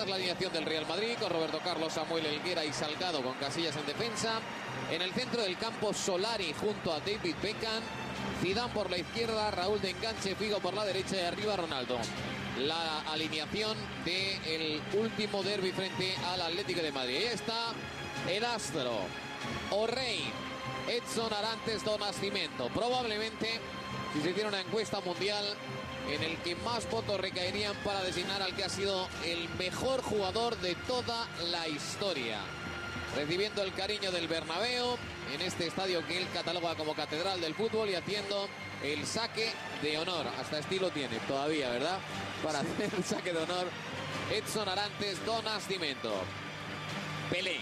Esta es la alineación del Real Madrid, con Roberto Carlos, Samuel Helguera y Salgado con Casillas en defensa. En el centro del campo, Solari junto a David Beckham. Zidane por la izquierda, Raúl de enganche, Figo por la derecha y arriba Ronaldo. La alineación del último derbi frente al Atlético de Madrid. Ahí está el astro, O'Reilly, Edson Arantes do Nascimento. Probablemente, si se hiciera una encuesta mundial, en el que más votos recaerían para designar al que ha sido el mejor jugador de toda la historia. Recibiendo el cariño del Bernabéu, en este estadio que él cataloga como catedral del fútbol, y haciendo el saque de honor. Hasta estilo tiene todavía, ¿verdad? Para hacer el saque de honor, Edson Arantes do Nascimento. Pelé.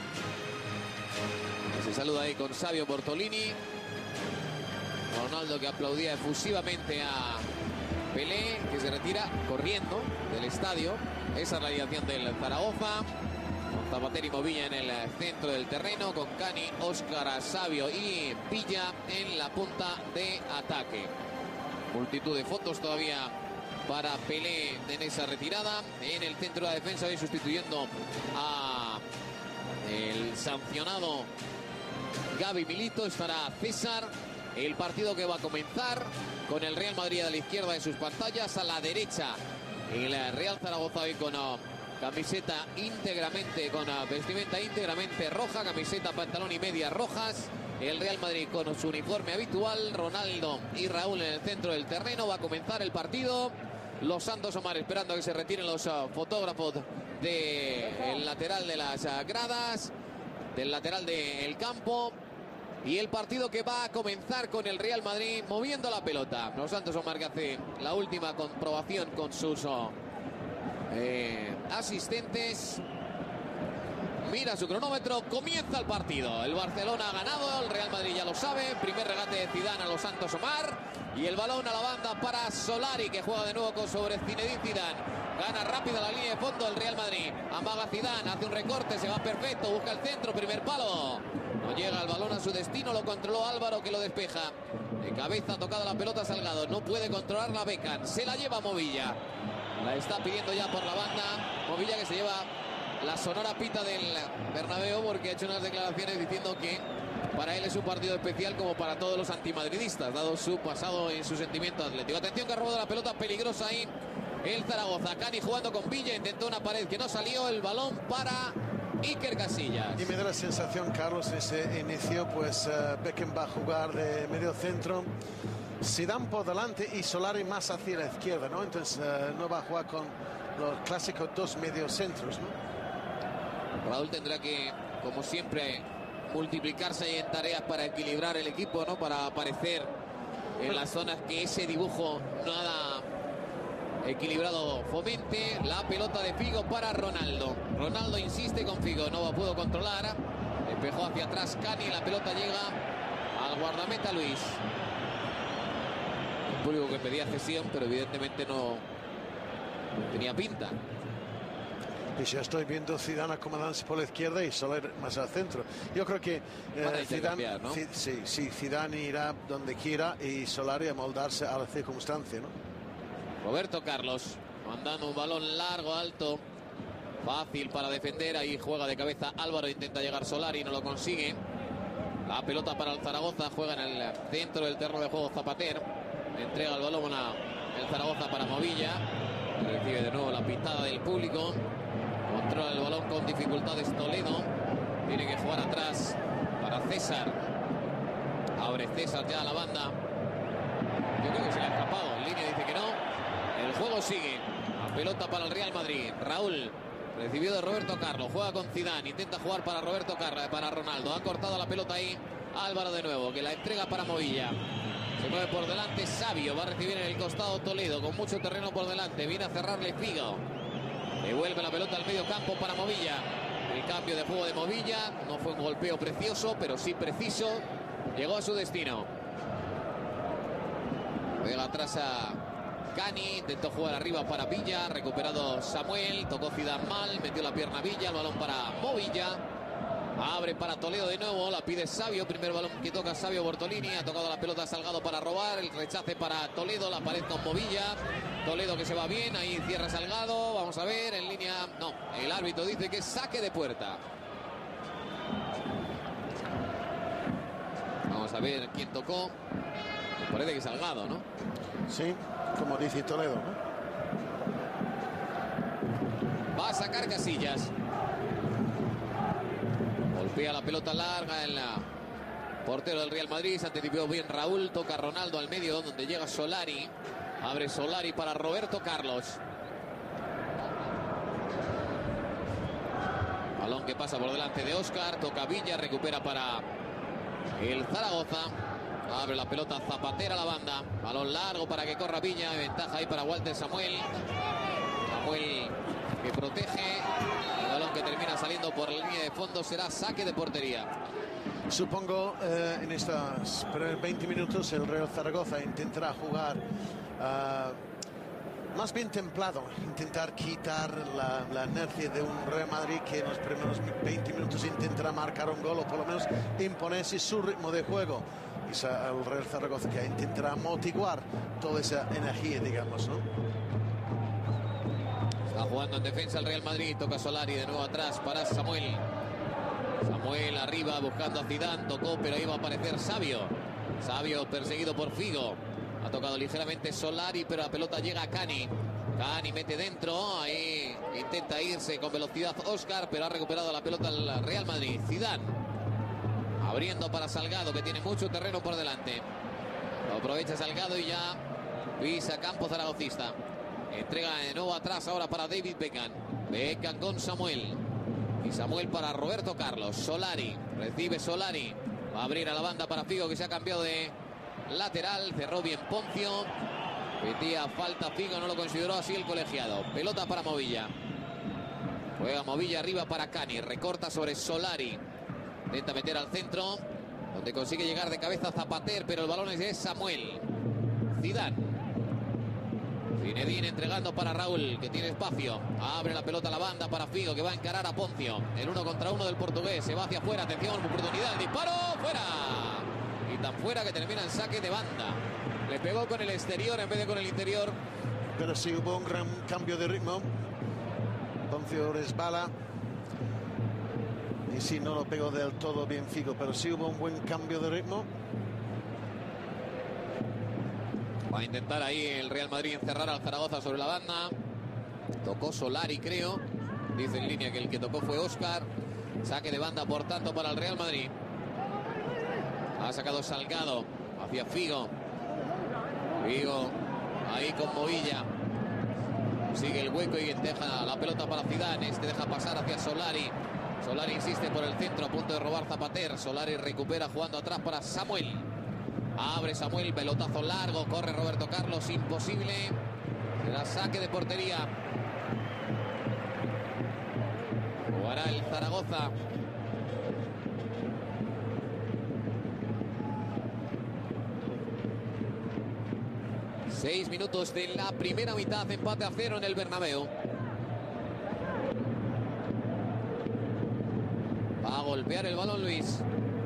Se saluda ahí con Savio Bortolini. Ronaldo, que aplaudía efusivamente a Pelé, que se retira corriendo del estadio. Esa es la alineación del Zaragoza. Con Zapatero y Movilla en el centro del terreno, con Cani, Óscar, Savio y Villa en la punta de ataque. Multitud de fotos todavía para Pelé en esa retirada. En el centro de la defensa, hoy sustituyendo a el sancionado Gaby Milito, estará César. El partido que va a comenzar con el Real Madrid a la izquierda de sus pantallas, a la derecha el Real Zaragoza hoy con camiseta íntegramente, con vestimenta íntegramente roja, camiseta, pantalón y medias rojas. El Real Madrid con su uniforme habitual, Ronaldo y Raúl en el centro del terreno. Va a comenzar el partido. Los Santos Omar esperando a que se retiren los fotógrafos del lateral de las gradas, del lateral del campo. Y el partido que va a comenzar con el Real Madrid moviendo la pelota. Los Santos Omar, que hace la última comprobación con sus asistentes. Mira su cronómetro, comienza el partido. El Barcelona ha ganado, el Real Madrid ya lo sabe. Primer regate de Zidane a los Santos Omar. Y el balón a la banda para Solari, que juega de nuevo sobre Zinedine Zidane. Gana rápido la línea de fondo el Real Madrid. Amaga Zidane, hace un recorte, se va perfecto, busca el centro, primer palo. No llega el balón a su destino, lo controló Álvaro, que lo despeja. De cabeza tocada la pelota Salgado, no puede controlarla Beckham. Se la lleva Movilla. La está pidiendo ya por la banda. Movilla, que se lleva la sonora pita del Bernabéu, porque ha hecho unas declaraciones diciendo que para él es un partido especial como para todos los antimadridistas, dado su pasado y su sentimiento atlético. Atención, que ha robado la pelota peligrosa ahí el Zaragoza. Cani jugando con Villa, intentó una pared que no salió, el balón para Iker Casillas. Y me da la sensación, Carlos, en ese inicio, pues Beckham va a jugar de medio centro, Zidane por delante y Solari más hacia la izquierda, ¿no? Entonces no va a jugar con los clásicos dos mediocentros, ¿no? Raúl tendrá que, como siempre, multiplicarse en tareas para equilibrar el equipo, ¿no? Para aparecer en las zonas que ese dibujo nada equilibrado fomente. La pelota de Figo para Ronaldo. Ronaldo insiste con Figo, no pudo controlar. Despejó hacia atrás Cani, la pelota llega al guardameta Luis. El público que pedía cesión, pero evidentemente no tenía pinta. Y ya estoy viendo Zidane acomodándose por la izquierda y Soler más al centro. Yo creo que Zidane, ¿no? Sí, Zidane irá donde quiera y Solari a moldarse a la circunstancia, ¿no? Roberto Carlos mandando un balón largo, alto, fácil para defender. Ahí juega de cabeza Álvaro, intenta llegar Solari, no lo consigue. La pelota para el Zaragoza, juega en el centro del terreno de juego Zapater. Entrega el balón el Zaragoza para Movilla. Recibe de nuevo la pintada del público. Controla el balón con dificultades Toledo. Tiene que jugar atrás para César. Abre César ya a la banda. Yo creo que se le ha escapado. En línea dice que no. El juego sigue. La pelota para el Real Madrid. Raúl, recibido de Roberto Carlos. Juega con Zidane. Intenta jugar para Roberto Carlos, para Ronaldo. Ha cortado la pelota ahí Álvaro de nuevo, que la entrega para Movilla. Se mueve por delante Savio. Va a recibir en el costado Toledo, con mucho terreno por delante. Viene a cerrarle Figo. Devuelve la pelota al medio campo para Movilla. El cambio de juego de Movilla. No fue un golpeo precioso, pero sí preciso. Llegó a su destino. Juega atrás a Cani. Intentó jugar arriba para Villa. Recuperado Samuel. Tocó Zidane mal. Metió la pierna Villa. El balón para Movilla. Abre para Toledo de nuevo, la pide Savio, primer balón que toca Savio Bortolini, ha tocado la pelota Salgado para robar, el rechace para Toledo, la pared con Movilla, Toledo que se va bien, ahí cierra Salgado, vamos a ver, en línea, no, el árbitro dice que es saque de puerta. Vamos a ver quién tocó, parece que Salgado, ¿no? Sí, como dice Toledo, ¿no? Va a sacar Casillas. Golpea la pelota larga en la portero del Real Madrid. Se anticipó bien Raúl. Toca Ronaldo al medio donde llega Solari. Abre Solari para Roberto Carlos. Balón que pasa por delante de Óscar. Toca Villa. Recupera para el Zaragoza. Abre la pelota Zapatera a la banda. Balón largo para que corra Villa. Ventaja ahí para Walter Samuel. Samuel que protege. El balón que termina saliendo por la línea de fondo será saque de portería. Supongo en estos primeros 20 minutos el Real Zaragoza intentará jugar más bien templado, intentar quitar la inercia de un Real Madrid que en los primeros 20 minutos intentará marcar un gol o por lo menos imponerse su ritmo de juego. Y el Real Zaragoza que intentará amortiguar toda esa energía, digamos, ¿no? Está jugando en defensa el Real Madrid, toca Solari de nuevo atrás para Samuel. Samuel arriba buscando a Zidane, tocó pero ahí va a aparecer Savio. Savio perseguido por Figo. Ha tocado ligeramente Solari pero la pelota llega a Cani. Cani mete dentro, ahí intenta irse con velocidad Óscar pero ha recuperado la pelota el Real Madrid. Zidane abriendo para Salgado que tiene mucho terreno por delante. Lo aprovecha Salgado y ya pisa campo zaragocista. Entrega de nuevo atrás ahora para David Beckham. Beckham con Samuel. Y Samuel para Roberto Carlos. Solari. Recibe Solari. Va a abrir a la banda para Figo que se ha cambiado de lateral. Cerró bien Poncio. Pedía falta Figo. No lo consideró así el colegiado. Pelota para Movilla. Juega Movilla arriba para Cani. Recorta sobre Solari. Intenta meter al centro. Donde consigue llegar de cabeza Zapater. Pero el balón es de Samuel. Zidane. Zinedine entregando para Raúl, que tiene espacio. Abre la pelota a la banda para Figo, que va a encarar a Poncio. El 1 contra 1 del portugués. Se va hacia afuera. Atención, oportunidad. El disparo. ¡Fuera! Y tan fuera que termina en saque de banda. Le pegó con el exterior en vez de con el interior. Pero sí hubo un gran cambio de ritmo. Poncio resbala. Y sí, no lo pegó del todo bien Figo, pero sí hubo un buen cambio de ritmo. Va a intentar ahí el Real Madrid encerrar al Zaragoza sobre la banda. Tocó Solari, creo. Dice en línea que el que tocó fue Óscar. Saque de banda, por tanto, para el Real Madrid. Ha sacado Salgado hacia Figo. Figo ahí con Movilla. Sigue el hueco y deja la pelota para Zidane. Este deja pasar hacia Solari. Solari insiste por el centro, a punto de robar Zapater. Solari recupera jugando atrás para Samuel. Abre Samuel, pelotazo largo, corre Roberto Carlos, imposible. Será saque de portería. Jugará el Zaragoza. Seis minutos de la primera mitad, empate a 0 en el Bernabéu. Va a golpear el balón Luis.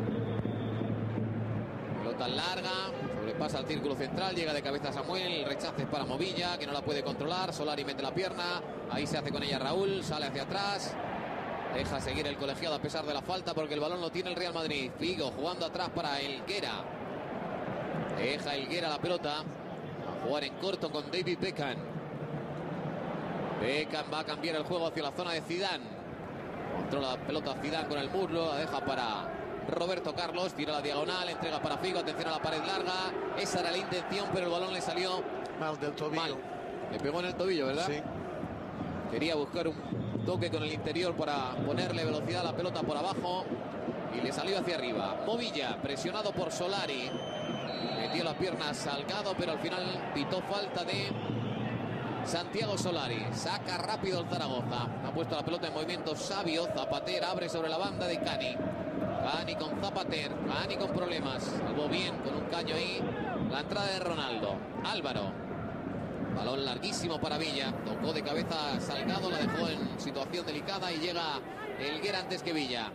Pelota larga, sobrepasa el círculo central, llega de cabeza Samuel, el rechace es para Movilla, que no la puede controlar. Solari mete la pierna, ahí se hace con ella Raúl, sale hacia atrás. Deja seguir el colegiado a pesar de la falta porque el balón lo tiene el Real Madrid. Figo jugando atrás para Helguera. Deja Helguera la pelota. A jugar en corto con David Beckham. Beckham va a cambiar el juego hacia la zona de Zidane. Controla la pelota Zidane con el muslo, la deja para Roberto Carlos, tira la diagonal, entrega para Figo, atención a la pared larga. Esa era la intención, pero el balón le salió mal del tobillo. Mal. Le pegó en el tobillo, ¿verdad? Sí. Quería buscar un toque con el interior para ponerle velocidad a la pelota por abajo y le salió hacia arriba. Movilla, presionado por Solari. Metió la pierna Salgado, pero al final pitó falta de Santiago Solari. Saca rápido el Zaragoza. Ha puesto la pelota en movimiento Savio. Zapater abre sobre la banda de Cani. Cani con Zapater. Cani con problemas. Salvó bien con un caño ahí. La entrada de Ronaldo. Álvaro. Balón larguísimo para Villa. Tocó de cabeza Salgado. La dejó en situación delicada y llega Helguera antes que Villa.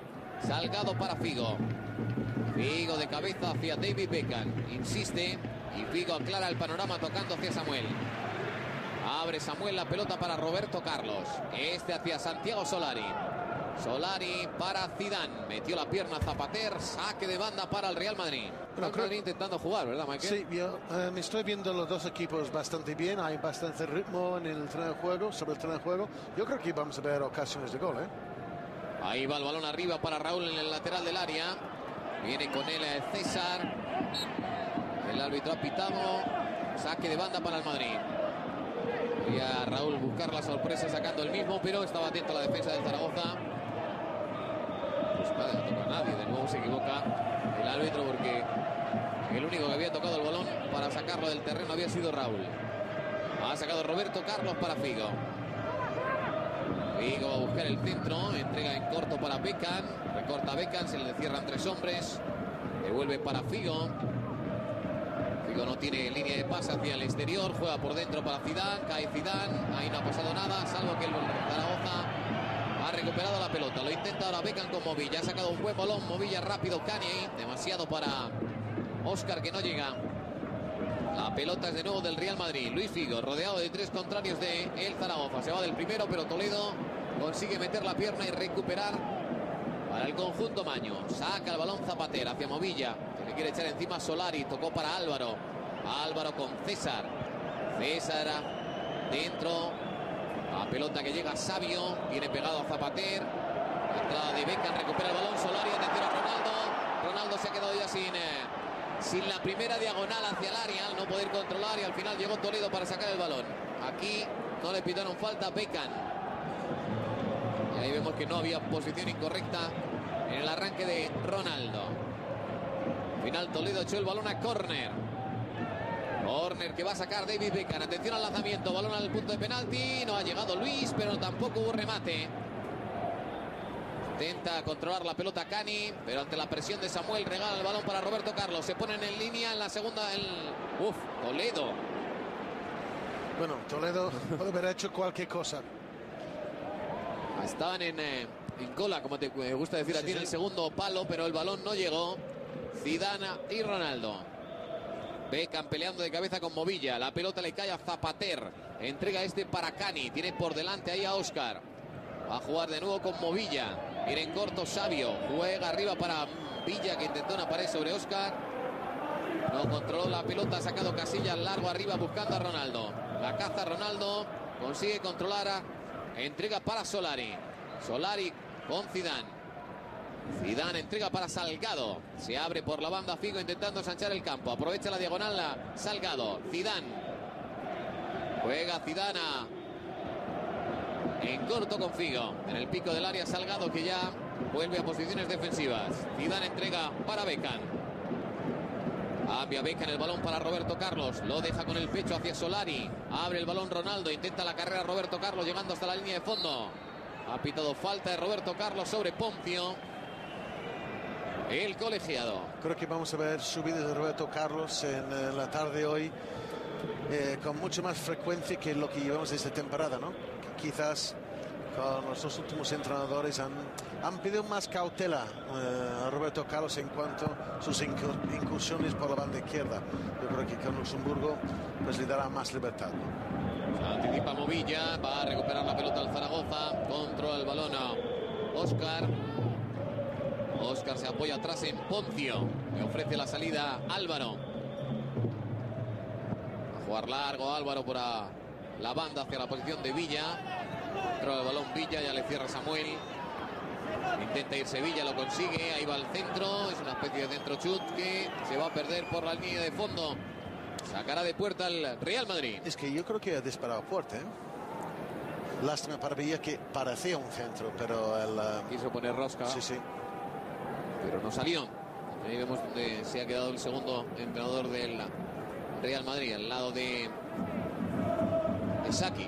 Salgado para Figo. Figo de cabeza hacia David Beckham. Insiste y Figo aclara el panorama tocando hacia Samuel. Abre Samuel la pelota para Roberto Carlos. Este hacia Santiago Solari. Solari para Zidane. Metió la pierna Zapater. Saque de banda para el Real Madrid. Bueno, Real Madrid intentando jugar, ¿verdad, Michael? Sí, yo me estoy viendo los dos equipos bastante bien. Hay bastante ritmo en el tren de juego, sobre el tren de juego. Yo creo que vamos a ver ocasiones de gol, ¿eh? Ahí va el balón arriba para Raúl en el lateral del área. Viene con él César. El árbitro ha pitado. Saque de banda para el Madrid. Y a Raúl buscar la sorpresa sacando el mismo, pero estaba atento a la defensa del Zaragoza. Pues nada, no toca a nadie. De nuevo se equivoca el árbitro porque el único que había tocado el balón para sacarlo del terreno había sido Raúl. Ha sacado Roberto Carlos para Figo. Figo va a buscar el centro. Entrega en corto para Beckham. Recorta Beckham, se le cierran 3 hombres. Devuelve para Figo. Figo no tiene línea de pase hacia el exterior. Juega por dentro para Zidane. Cae Zidane. Ahí no ha pasado nada, salvo que el Zaragoza ha recuperado la pelota. Lo intenta ahora Beckham con Movilla. Ha sacado un buen balón. Movilla rápido. Cani. Demasiado para Óscar, que no llega. La pelota es de nuevo del Real Madrid. Luis Figo, rodeado de 3 contrarios de el Zaragoza. Se va del primero, pero Toledo consigue meter la pierna y recuperar para el conjunto maño. Saca el balón Zapater hacia Movilla. Se le quiere echar encima Solari. Tocó para Álvaro. Álvaro con César. César dentro. La pelota que llega a Sabio. Viene pegado a Zapater. La entrada de Beckham. Recupera el balón Solari. Atención a Ronaldo. Ronaldo se ha quedado ya sin la primera diagonal hacia el área, al no poder controlar, y al final llegó Toledo para sacar el balón. Aquí no le pitaron falta a Beckham. Y ahí vemos que no había posición incorrecta en el arranque de Ronaldo. Al final Toledo echó el balón a córner. Córner que va a sacar David Beckham. Atención al lanzamiento, balón al punto de penalti. No ha llegado Luis, pero tampoco hubo remate. Intenta controlar la pelota Cani, pero ante la presión de Samuel regala el balón para Roberto Carlos. Se ponen en línea en la segunda. Toledo. Bueno, Toledo puede haber hecho cualquier cosa. Estaban en cola, como te gusta decir a ti, en el segundo palo, pero el balón no llegó. Zidane y Ronaldo. Beckham peleando de cabeza con Movilla. La pelota le cae a Zapater. Entrega este para Cani. Tiene por delante ahí a Óscar. Va a jugar de nuevo con Movilla. Viene en corto Sabio. Juega arriba para Villa, que intentó una pared sobre Óscar. No controló la pelota. Ha sacado Casillas largo arriba buscando a Ronaldo. La caza Ronaldo. Consigue controlar. Entrega para Solari. Solari con Zidane. Zidane entrega para Salgado. Se abre por la banda Figo intentando ensanchar el campo. Aprovecha la diagonal Salgado. Zidane. Juega Zidane en corto con Figo. En el pico del área Salgado, que ya vuelve a posiciones defensivas. Zidane entrega para Beckham. Cambia Beckham el balón para Roberto Carlos. Lo deja con el pecho hacia Solari. Abre el balón Ronaldo. Intenta la carrera Roberto Carlos llegando hasta la línea de fondo. Ha pitado falta de Roberto Carlos sobre Poncio, el colegiado. Creo que vamos a ver subidas de Roberto Carlos en la tarde hoy con mucha más frecuencia que lo que llevamos esta temporada, ¿no? Quizás con los dos últimos entrenadores han pedido más cautela a Roberto Carlos en cuanto a sus incursiones por la banda izquierda. Yo creo que con Luxemburgo pues le dará más libertad, ¿no? Se anticipa Movilla, va a recuperar la pelota al Zaragoza, controla el balón a Óscar. Óscar se apoya atrás en Poncio, le ofrece la salida Álvaro. A jugar largo Álvaro por la banda hacia la posición de Villa. Controla el balón Villa, ya le cierra Samuel. Intenta ir Sevilla, lo consigue, ahí va al centro, es una especie de centro chut que se va a perder por la línea de fondo. Sacará de puerta el Real Madrid. Es que yo creo que ha disparado fuerte, ¿eh? Lástima para Villa, que parecía un centro, pero él quiso poner rosca. Sí, sí. Pero no salió. Ahí vemos donde se ha quedado el segundo entrenador del Real Madrid, al lado de Saki.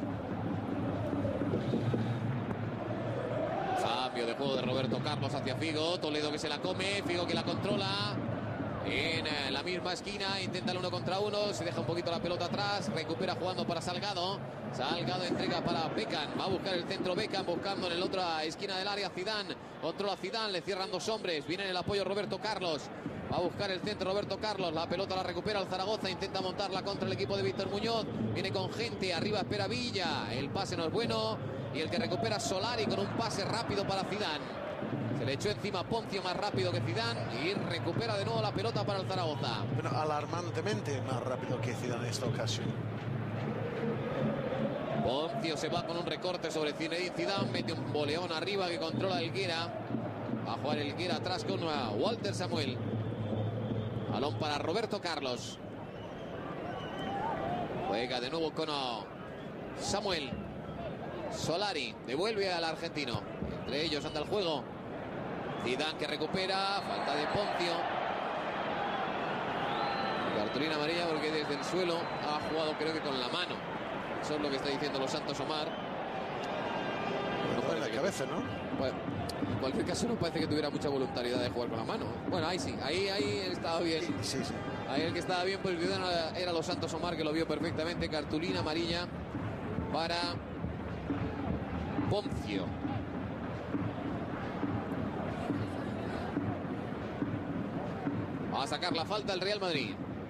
Cambio de juego de Roberto Carlos hacia Figo. Toledo que se la come, Figo que la controla en la misma esquina, intenta el 1 contra 1, se deja un poquito la pelota atrás, recupera jugando para Salgado. Salgado entrega para Beckham, va a buscar el centro Beckham, buscando en la otra esquina del área Zidane. Controla Zidane, le cierran dos hombres. Viene en el apoyo Roberto Carlos. Va a buscar el centro Roberto Carlos. La pelota la recupera el Zaragoza. Intenta montarla contra el equipo de Víctor Muñoz. Viene con gente. Arriba espera Villa. El pase no es bueno. Y el que recupera Solari con un pase rápido para Zidane. Se le echó encima Poncio más rápido que Zidane. Y recupera de nuevo la pelota para el Zaragoza. Bueno, alarmantemente más rápido que Zidane en esta ocasión. Poncio se va con un recorte sobre Zinedine Zidane. Mete un boleón arriba que controla Helguera. Va a jugar Helguera atrás con Walter Samuel. Balón para Roberto Carlos. Juega de nuevo con Samuel. Solari devuelve al argentino. Entre ellos anda el juego. Zidane que recupera. Falta de Poncio. Cartulina amarilla porque desde el suelo ha jugado, creo que con la mano. Eso es lo que está diciendo Los Santos Omar. No en la cabeza, ¿no? Bueno, en cualquier caso no parece que tuviera mucha voluntariedad de jugar con la mano. Bueno, ahí sí, ahí estaba bien. Sí, sí. Ahí el que estaba bien por el ciudadano era Los Santos Omar, que lo vio perfectamente. Cartulina amarilla para Poncio. Va a sacar la falta el Real Madrid.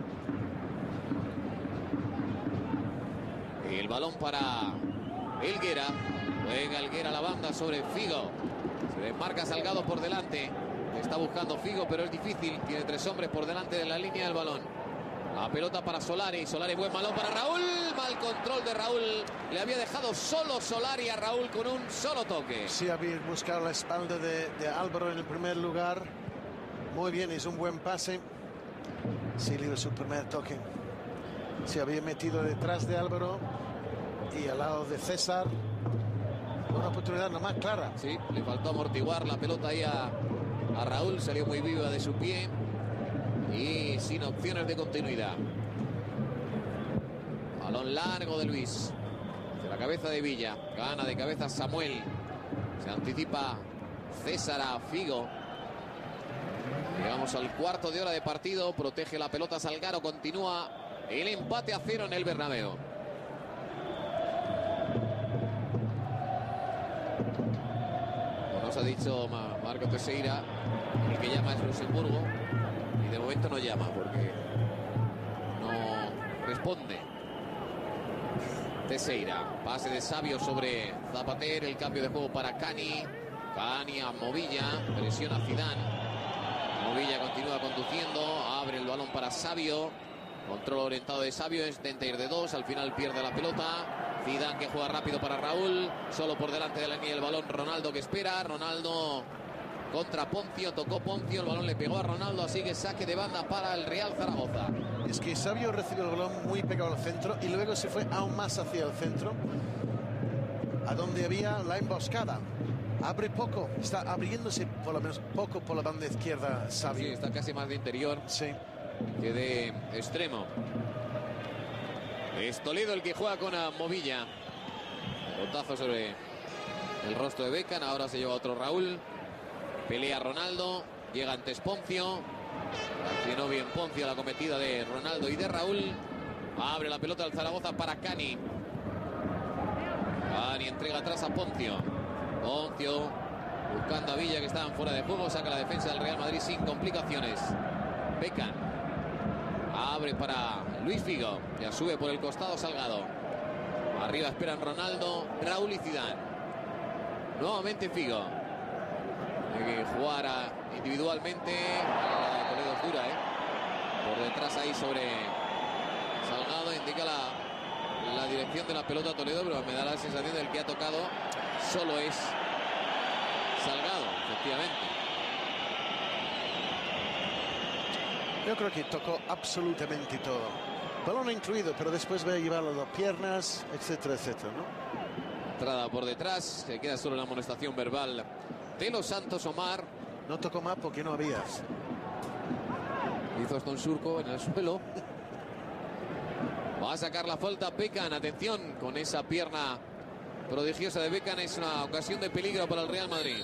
El balón para Helguera. Juega Helguera la banda sobre Figo. Se desmarca Salgado por delante. Está buscando Figo, pero es difícil. Tiene tres hombres por delante de la línea del balón. La pelota para Solari. Solari, buen balón para Raúl. Mal control de Raúl. Le había dejado solo Solari a Raúl con un solo toque. Sí, había buscado la espalda de Álvaro en el primer lugar. Muy bien, hizo un buen pase. Sí, le dio su primer toque. Se había metido detrás de Álvaro y al lado de César. Una oportunidad nomás clara. Sí, le faltó amortiguar la pelota ahí a Raúl. Salió muy viva de su pie y sin opciones de continuidad. Balón largo de Luis. De la cabeza de Villa. Gana de cabeza Samuel. Se anticipa César a Figo. Llegamos al cuarto de hora de partido. Protege la pelota Salgado. Continúa el empate a 0 en el Bernabéu. Como nos ha dicho Marco Teixeira, el que llama es Luxemburgo. Y de momento no llama porque no responde. Teixeira. Pase de Sabio sobre Zapater. El cambio de juego para Cani. Cani a Movilla. Presiona Zidane. Movilla continúa conduciendo. Abre el balón para Sabio. Control orientado de Sabio. Intenta ir de dos. Al final pierde la pelota. Zidane que juega rápido para Raúl. Solo por delante de la línea del balón. Ronaldo que espera. Ronaldo contra Poncio. Tocó Poncio. El balón le pegó a Ronaldo. Así que saque de banda para el Real Zaragoza. Es que Sabio recibió el balón muy pegado al centro y luego se fue aún más hacia el centro, a donde había la emboscada. Abre poco, está abriéndose por lo menos poco por la banda izquierda Sabio. Sí, está casi más de interior, sí, que de extremo. Es Toledo el que juega con Movilla. Pelotazo sobre el rostro de Beckham. Ahora se lleva otro Raúl. Pelea Ronaldo. Llega antes Poncio. Accionó bien Poncio la cometida de Ronaldo y de Raúl. Abre la pelota al Zaragoza para Cani. Cani entrega atrás a Poncio. Poncio buscando a Villa, que estaban fuera de juego. Saca la defensa del Real Madrid sin complicaciones. Beckham abre para Luis Figo. Ya sube por el costado Salgado. Arriba esperan Ronaldo, Raúl y Zidane. Nuevamente Figo. Hay que jugar individualmente. La Toledo es dura, por detrás ahí sobre Salgado. Indica la dirección de la pelota Toledo, pero me da la sensación del que ha tocado solo es Salgado, efectivamente. Yo creo que tocó absolutamente todo. Balón incluido, pero después va a llevarlo a las piernas, etcétera, etcétera, ¿no? Entrada por detrás, se queda solo la amonestación verbal de Los Santos Omar. No tocó más porque no había. Hizo hasta un surco en el suelo. Va a sacar la falta Beckham. Atención con esa pierna prodigiosa de Beckham. Es una ocasión de peligro para el Real Madrid.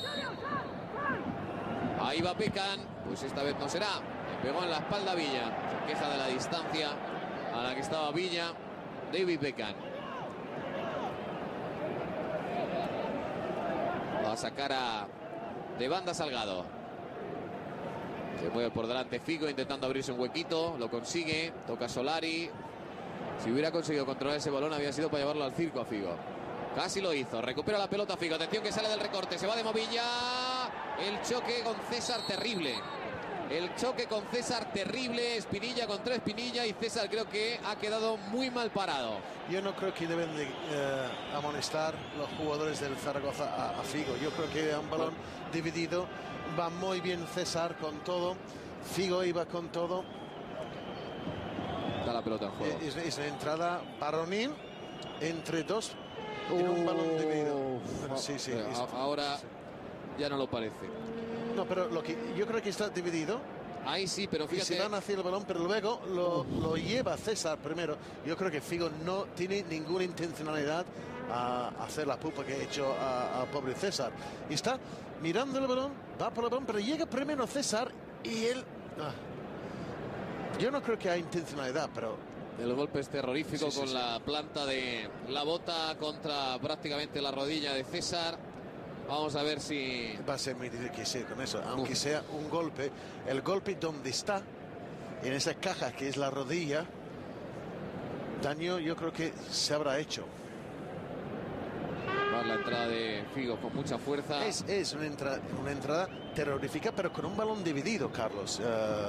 Ahí va Beckham. Pues esta vez no será. Le pegó en la espalda a Villa. Se queja de la distancia a la que estaba Villa. David Beckham. Va a sacar a de banda Salgado. Se mueve por delante Figo intentando abrirse un huequito. Lo consigue. Toca Solari. Si hubiera conseguido controlar ese balón había sido para llevarlo al circo a Figo. Casi lo hizo. Recupera la pelota Figo. Atención que sale del recorte. Se va de Movilla. El choque con César terrible. El choque con César terrible. Espinilla contra Espinilla. Y César creo que ha quedado muy mal parado. Yo no creo que deben de amonestar los jugadores del Zaragoza a Figo. Yo creo que un balón dividido. Va muy bien César con todo. Figo iba con todo. Da la pelota en juego. Es la entrada Baronín entre dos en un balón dividido. Bueno, sí. Ahora ya no lo parece. No, pero yo creo que está dividido. Ahí sí, pero fíjate. Y se van hacia el balón, pero luego lo lleva César primero. Yo creo que Figo no tiene ninguna intencionalidad a hacer la pupa que ha hecho a pobre César. Y está mirando el balón, va por el balón, pero llega primero César y él... Yo no creo que haya intencionalidad, pero... El golpe es terrorífico con la planta de la bota contra prácticamente la rodilla de César. Vamos a ver si... Va a ser muy difícil con eso, aunque sea un golpe. El golpe donde está, en esa caja que es la rodilla, daño yo creo que se habrá hecho. Va la entrada de Figo con mucha fuerza. Es una entrada terrorífica, pero con un balón dividido, Carlos.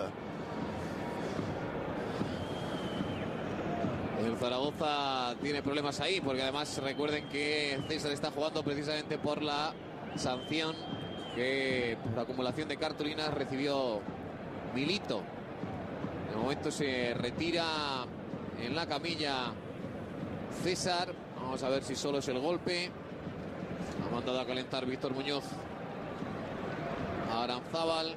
El Zaragoza tiene problemas ahí, porque además recuerden que César está jugando precisamente por la sanción que por acumulación de cartulinas recibió Milito. De momento se retira en la camilla César. Vamos a ver si solo es el golpe. Ha mandado a calentar Víctor Muñoz a Aranzábal.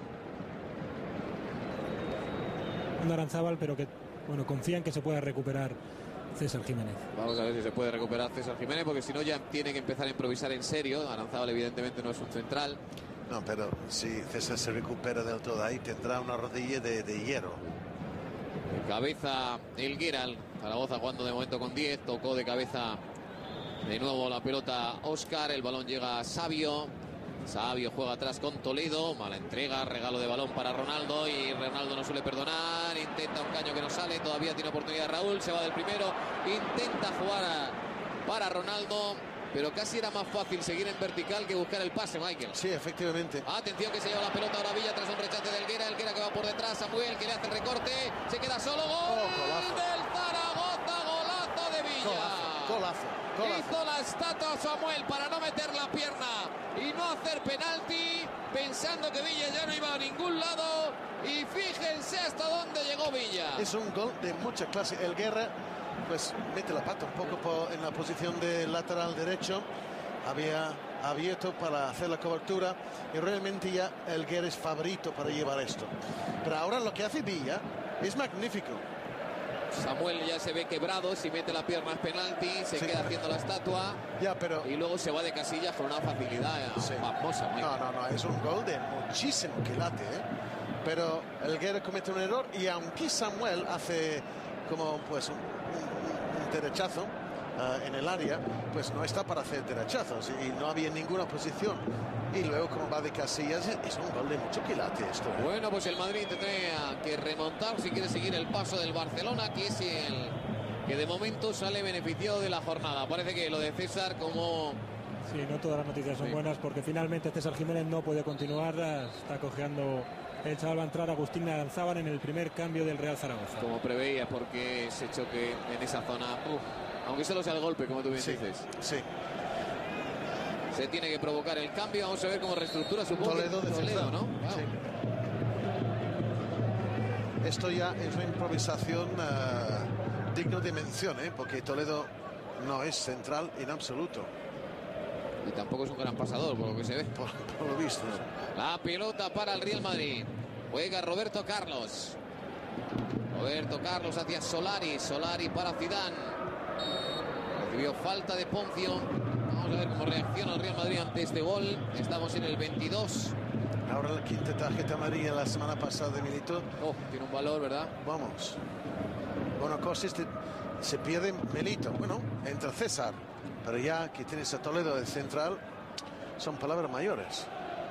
Aranzábal, pero que bueno, confía en que se pueda recuperar César Jiménez. Vamos a ver si se puede recuperar César Jiménez, porque si no ya tiene que empezar a improvisar en serio. Aranzábal evidentemente no es un central. No, pero si César se recupera del todo ahí, tendrá una rodilla de hierro. De cabeza Elguera, Zaragoza jugando de momento con 10, tocó de cabeza de nuevo la pelota Óscar, el balón llega a Sabio. Sabio juega atrás con Toledo, mala entrega, regalo de balón para Ronaldo y Ronaldo no suele perdonar, intenta un caño que no sale, todavía tiene oportunidad Raúl, se va del primero, intenta jugar para Ronaldo, pero casi era más fácil seguir en vertical que buscar el pase, Michael. Sí, efectivamente. Atención que se lleva la pelota ahora Villa tras un rechace de Elguera que va por detrás, Samuel que le hace el recorte, se queda solo, gol del Zaragoza, golazo de Villa. Golazo. Hizo la estatua Samuel para no meter la pierna y no hacer penalti, pensando que Villa ya no iba a ningún lado, y fíjense hasta dónde llegó Villa. Es un gol de mucha clase. Elguera pues mete la pata un poco en la posición de lateral derecho, había abierto para hacer la cobertura y realmente ya Elguera es favorito para llevar esto, pero ahora lo que hace Villa es magnífico. Samuel ya se ve quebrado, si mete la pierna es penalti, se queda haciendo la estatua y luego se va de casillas con una facilidad famosa. No, es un gol de muchísimo quilate, pero Elguera comete un error y aunque Samuel hace como pues un derechazo en el área, pues no está para hacer derechazos y no había ninguna posición. Y luego como va de casillas, es un gol de mucho quilate esto. Bueno, pues el Madrid tendrá que remontar si quiere seguir el paso del Barcelona, que es el que de momento sale beneficiado de la jornada. Parece que lo de César como... Sí, no todas las noticias son buenas, porque finalmente César Jiménez no puede continuar, está cojeando el chaval. Va a entrar Agustín Aranzábal en el primer cambio del Real Zaragoza. Como preveía, porque ese choque en esa zona, aunque solo sea el golpe, como tú bien dices. Sí. Se tiene que provocar el cambio. Vamos a ver cómo reestructura su Toledo, ¿no? Wow. Sí. Esto ya es una improvisación digno de mención, porque Toledo no es central en absoluto. Y tampoco es un gran pasador, por lo que se ve. Por lo visto. La pelota para el Real Madrid. Juega Roberto Carlos. Roberto Carlos hacia Solari. Solari para Zidane. Recibió falta de Poncio. Vamos a ver cómo reacciona el Real Madrid ante este gol. Estamos en el 22. Ahora la quinta tarjeta amarilla la semana pasada de Milito. Tiene un valor, ¿verdad? Vamos. Bueno, cosas se pierde Milito. Bueno, entra César. Pero ya que tienes a Toledo de central, son palabras mayores.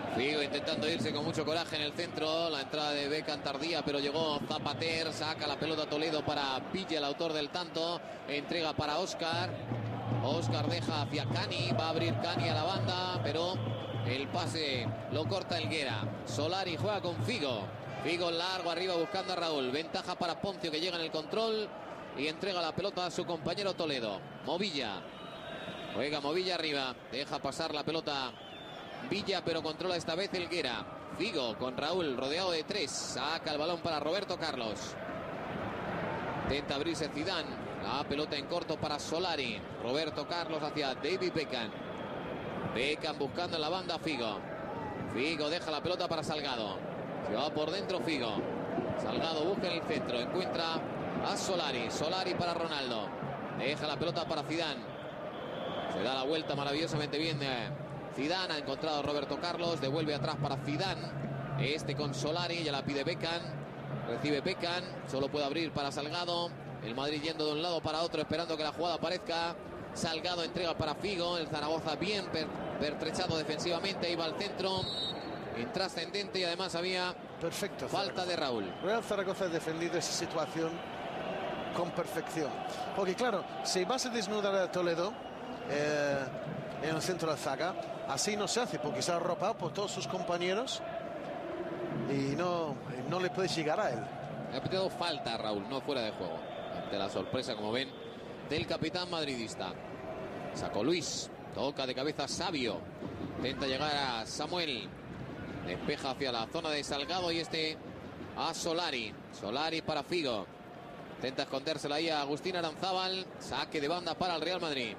Figo intentando irse con mucho coraje en el centro. La entrada de Beckham tardía, pero llegó Zapater. Saca la pelota Toledo para Villa, el autor del tanto. Entrega para Óscar. Óscar deja hacia Cani. Va a abrir Cani a la banda, pero el pase lo corta Helguera. Solari juega con Figo. Figo largo arriba buscando a Raúl. Ventaja para Poncio, que llega en el control y entrega la pelota a su compañero Toledo. Movilla. Juega Movilla arriba. Deja pasar la pelota Villa, pero controla esta vez Helguera. Figo con Raúl rodeado de 3. Saca el balón para Roberto Carlos. Intenta abrirse Zidane. La pelota en corto para Solari. Roberto Carlos hacia David Beckham. Beckham buscando en la banda a Figo. Figo deja la pelota para Salgado. Se va por dentro Figo. Salgado busca en el centro. Encuentra a Solari. Solari para Ronaldo. Deja la pelota para Zidane. Se da la vuelta maravillosamente bien. Zidane ha encontrado a Roberto Carlos. Devuelve atrás para Zidane. Este con Solari. Ya la pide Beckham. Recibe Beckham. Solo puede abrir para Salgado. El Madrid yendo de un lado para otro, esperando que la jugada aparezca. Salgado entrega para Figo. El Zaragoza bien pertrechado defensivamente. Iba al centro. Intrascendente, y además había perfecto falta de Raúl. Real Zaragoza ha defendido esa situación con perfección. Porque claro, si vas a desnudar a Toledo en el centro de la zaga, así no se hace, porque se ha arropado por todos sus compañeros y no le puedes llegar a él. Ha pedido falta a Raúl, no fuera de juego. Ante la sorpresa, como ven, del capitán madridista. Sacó Luis. Toca de cabeza Sabio. Intenta llegar a Samuel. Despeja hacia la zona de Salgado y este a Solari. Solari para Figo. Intenta escondérsela ahí a Agustín Aranzábal. Saque de banda para el Real Madrid.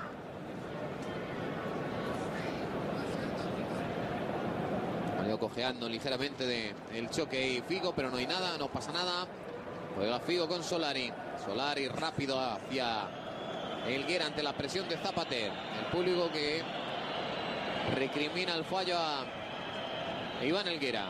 Salió cojeando ligeramente del choque y Figo, pero no hay nada, no pasa nada. Juega Figo con Solari. Solari rápido hacia Helguera ante la presión de Zapater. El público que recrimina el fallo a Iván Helguera.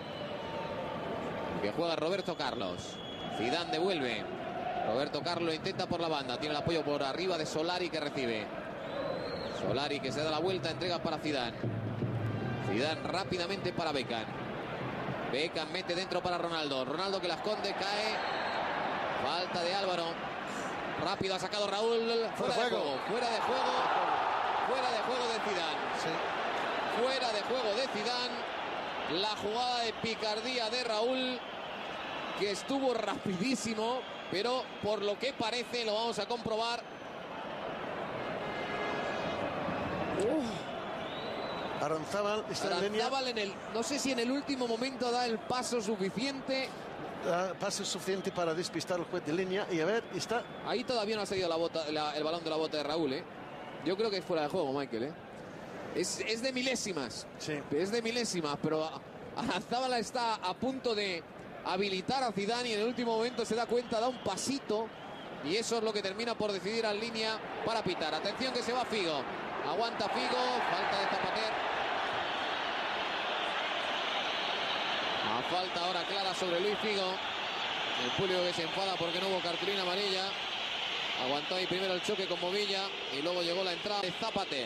Que juega Roberto Carlos. Zidane devuelve. Roberto Carlos lo intenta por la banda. Tiene el apoyo por arriba de Solari, que recibe. Solari que se da la vuelta. Entrega para Zidane. Zidane rápidamente para Beckham. Beckham mete dentro para Ronaldo. Ronaldo que la esconde. Cae. Falta de Álvaro. Rápido ha sacado Raúl. Fuera de juego. Fuera de juego. Fuera de juego de Zidane. Sí. Fuera de juego de Zidane. La jugada de picardía de Raúl, que estuvo rapidísimo, pero por lo que parece, lo vamos a comprobar. Aranzábal está Aranzábal en línea. No sé si en el último momento da el paso suficiente. Paso suficiente para despistar al juez de línea. Y a ver, está. Ahí todavía no ha salido el balón de la bota de Raúl, ¿eh? Yo creo que es fuera de juego, Michael, ¿eh? Es de milésimas. Sí. Es de milésimas, pero Aranzábal está a punto de habilitar a Zidane y en el último momento se da cuenta, da un pasito, y eso es lo que termina por decidir en línea para pitar. Atención que se va Figo. Aguanta Figo, falta de Zapater. A falta ahora clara sobre Luis Figo. El público que se enfada porque no hubo cartulina amarilla. Aguantó ahí primero el choque con Movilla y luego llegó la entrada de Zapater.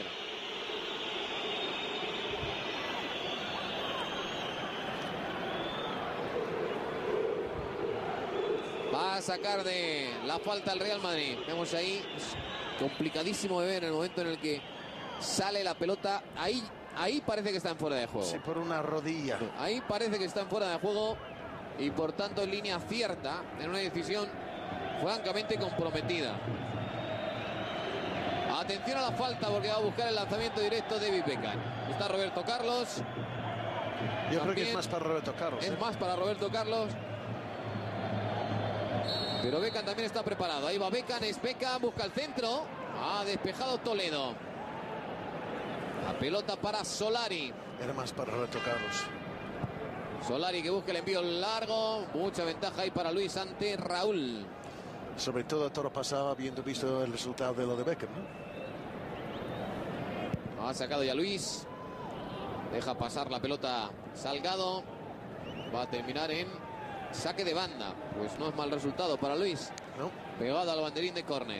Va a sacar de la falta al Real Madrid. Vemos ahí, es complicadísimo de ver en el momento en el que sale la pelota. Ahí parece que está en fuera de juego. Sí, por una rodilla. Ahí parece que está en fuera de juego y por tanto en línea cierta, en una decisión francamente comprometida. Atención a la falta porque va a buscar el lanzamiento directo de David Beckham. Está Roberto Carlos. Yo creo que es más para Roberto Carlos. Es más para Roberto Carlos. Pero Beckham también está preparado. Ahí va Beckham, es Beckham, busca el centro. Ha despejado Toledo. La pelota para Solari. Era más para Roberto Carlos. Solari que busca el envío largo. Mucha ventaja ahí para Luis ante Raúl. Sobre todo todo pasaba habiendo visto el resultado de lo de Beckham, ¿no? Ha sacado ya Luis. Deja pasar la pelota Salgado. Va a terminar en saque de banda. Pues no es mal resultado para Luis. No. Pegado al banderín de córner.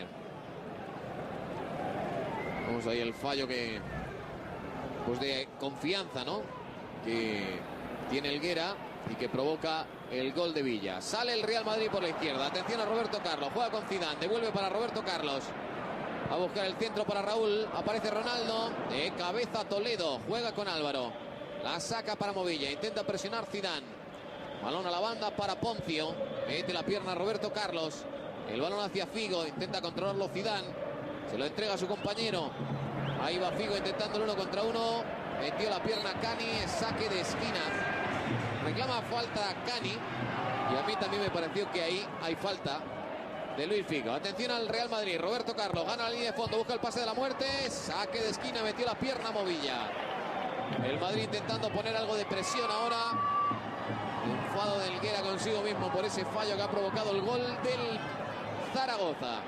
Vamos ahí el fallo que... pues de confianza, ¿no? que tiene Helguera y que provoca el gol de Villa. Sale el Real Madrid por la izquierda. Atención a Roberto Carlos. Juega con Zidane. Devuelve para Roberto Carlos. A buscar el centro para Raúl. Aparece Ronaldo. De cabeza Toledo. Juega con Álvaro. La saca para Movilla. Intenta presionar Zidane. Balón a la banda para Poncio. Mete la pierna Roberto Carlos. El balón hacia Figo. Intenta controlarlo Zidane. Se lo entrega a su compañero. Ahí va Figo intentando el 1 contra 1. Metió la pierna Cani. Saque de esquina. Reclama falta Cani. Y a mí también me pareció que ahí hay falta de Luis Figo. Atención al Real Madrid. Roberto Carlos gana la línea de fondo. Busca el pase de la muerte. Saque de esquina. Metió la pierna Movilla. El Madrid intentando poner algo de presión ahora. Enfado de Helguera consigo mismo por ese fallo que ha provocado el gol del Zaragoza.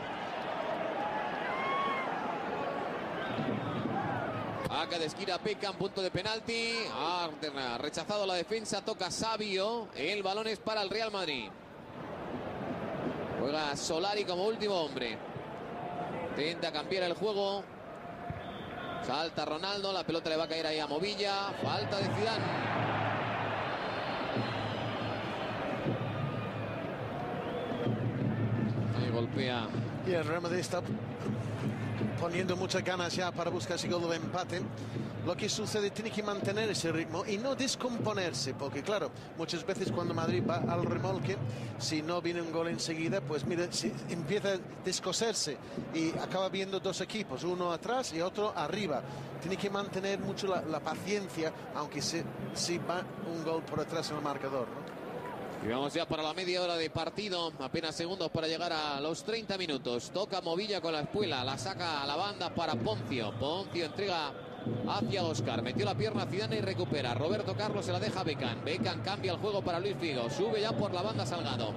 Saca de esquina Beckham, punto de penalti. Ha rechazado la defensa, toca Savio. El balón es para el Real Madrid. Juega Solari como último hombre. Intenta cambiar el juego. Salta Ronaldo, la pelota le va a caer ahí a Movilla. Falta de Zidane. Ahí golpea. Y el Real Madrid está poniendo muchas ganas ya para buscar ese gol de empate. Lo que sucede, tiene que mantener ese ritmo y no descomponerse, porque claro, muchas veces cuando Madrid va al remolque, si no viene un gol enseguida, pues mira, si empieza a descoserse y acaba viendo dos equipos, uno atrás y otro arriba. Tiene que mantener mucho la paciencia, aunque si va un gol por atrás en el marcador, ¿no? Y vamos ya para la media hora de partido. Apenas segundos para llegar a los 30 minutos. Toca Movilla con la espuela. La saca a la banda para Poncio. Poncio entrega hacia Óscar. Metió la pierna a Zidane y recupera. Roberto Carlos se la deja a Beckham. Beckham cambia el juego para Luis Figo. Sube ya por la banda Salgado.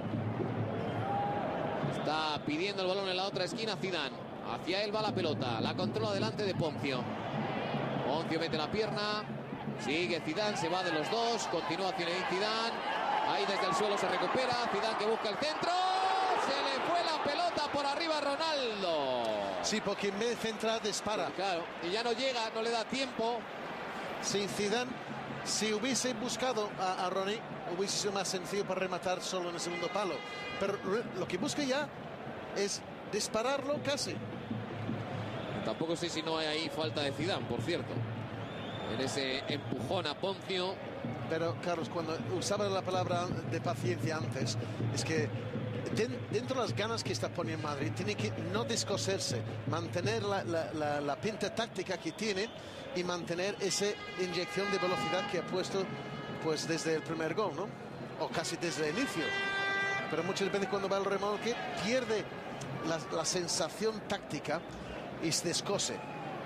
Está pidiendo el balón en la otra esquina Zidane. Hacia él va la pelota. La controla delante de Poncio. Poncio mete la pierna. Sigue Zidane. Se va de los dos. Continúa Zinedine Zidane. Ahí desde el suelo se recupera. Zidane que busca el centro. Se le fue la pelota por arriba a Ronaldo. Sí, porque en vez de centrar dispara. Claro, y ya no llega, no le da tiempo. Sí, Zidane, si hubiese buscado a Ronnie, hubiese sido más sencillo para rematar solo en el segundo palo. Pero lo que busca ya es dispararlo casi. Tampoco sé si no hay ahí falta de Zidane, por cierto. En ese empujón a Poncio. Pero, Carlos, cuando usaba la palabra de paciencia antes, es que dentro de las ganas que está poniendo Madrid, tiene que no descoserse, mantener la pinta táctica que tiene y mantener esa inyección de velocidad que ha puesto pues desde el primer gol, ¿no? O casi desde el inicio. Pero muchas veces cuando va al remolque pierde la sensación táctica y se descose.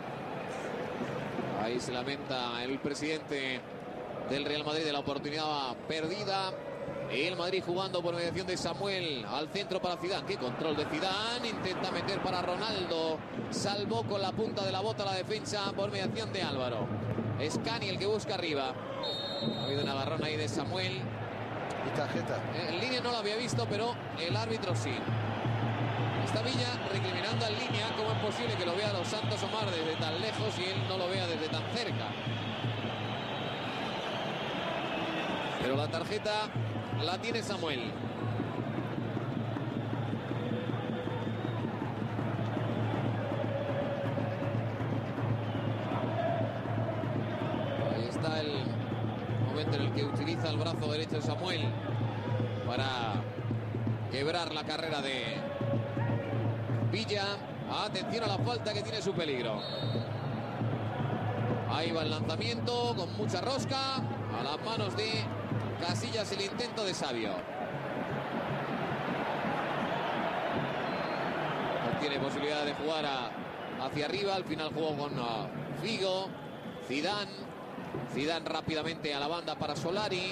Ahí se lamenta el presidente del Real Madrid de la oportunidad perdida. El Madrid jugando por mediación de Samuel al centro para Zidane. Qué control de Zidane. Intenta meter para Ronaldo. Salvó con la punta de la bota la defensa por mediación de Álvaro. Es Cani el que busca arriba. Ha habido un agarrón ahí de Samuel. Y tarjeta. En línea no lo había visto, pero el árbitro sí. Está Villa recriminando en línea. ¿Cómo es posible que lo vea Dos Santos Omar desde tan lejos y él no lo vea desde tan cerca? Pero la tarjeta la tiene Samuel. Ahí está el momento en el que utiliza el brazo derecho de Samuel para quebrar la carrera de Villa. Atención a la falta que tiene su peligro. Ahí va el lanzamiento con mucha rosca. A las manos de Casillas el intento de Savio. No tiene posibilidad de jugar hacia arriba. Al final jugó con Figo. Zidane. Zidane rápidamente a la banda para Solari.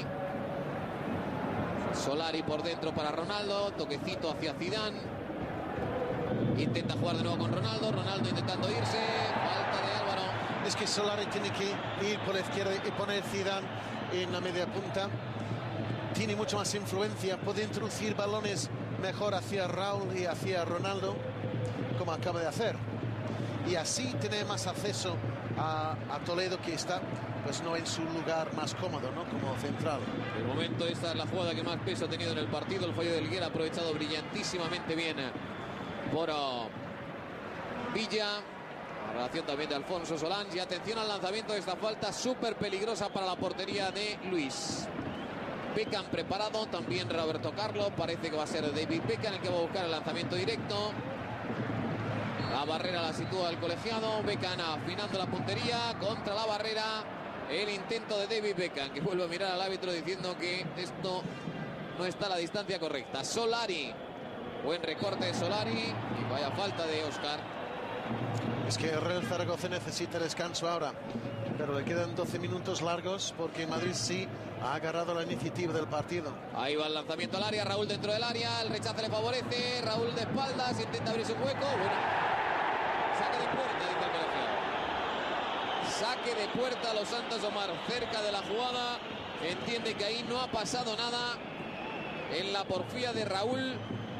Solari por dentro para Ronaldo. Toquecito hacia Zidane. Intenta jugar de nuevo con Ronaldo. Ronaldo intentando irse. Falta de Álvaro. Es que Solari tiene que ir por la izquierda y poner Zidane en la media punta. Tiene mucho más influencia. Puede introducir balones mejor hacia Raúl y hacia Ronaldo, como acaba de hacer. Y así tiene más acceso a Toledo, que está pues no en su lugar más cómodo, ¿no? Como central. De momento esta es la jugada que más peso ha tenido en el partido. El fallo de Helguera aprovechado brillantísimamente bien por Villa. La relación también de Alfonso Solans. Y atención al lanzamiento de esta falta súper peligrosa para la portería de Luis. Beckham preparado, también Roberto Carlos. Parece que va a ser David Beckham el que va a buscar el lanzamiento directo. La barrera la sitúa el colegiado. Beckham afinando la puntería contra la barrera. El intento de David Beckham, que vuelve a mirar al árbitro diciendo que esto no está a la distancia correcta. Solari. Buen recorte de Solari. Y vaya falta de Óscar. Es que el Real Zaragoza necesita descanso ahora, pero le quedan 12 minutos largos porque Madrid sí ha agarrado la iniciativa del partido. Ahí va el lanzamiento al área, Raúl dentro del área, el rechace le favorece, Raúl de espaldas, intenta abrirse un hueco. Bueno, saque de puerta, dice el colegiado. Saque de puerta a los Santos Omar, cerca de la jugada. Entiende que ahí no ha pasado nada en la porfía de Raúl.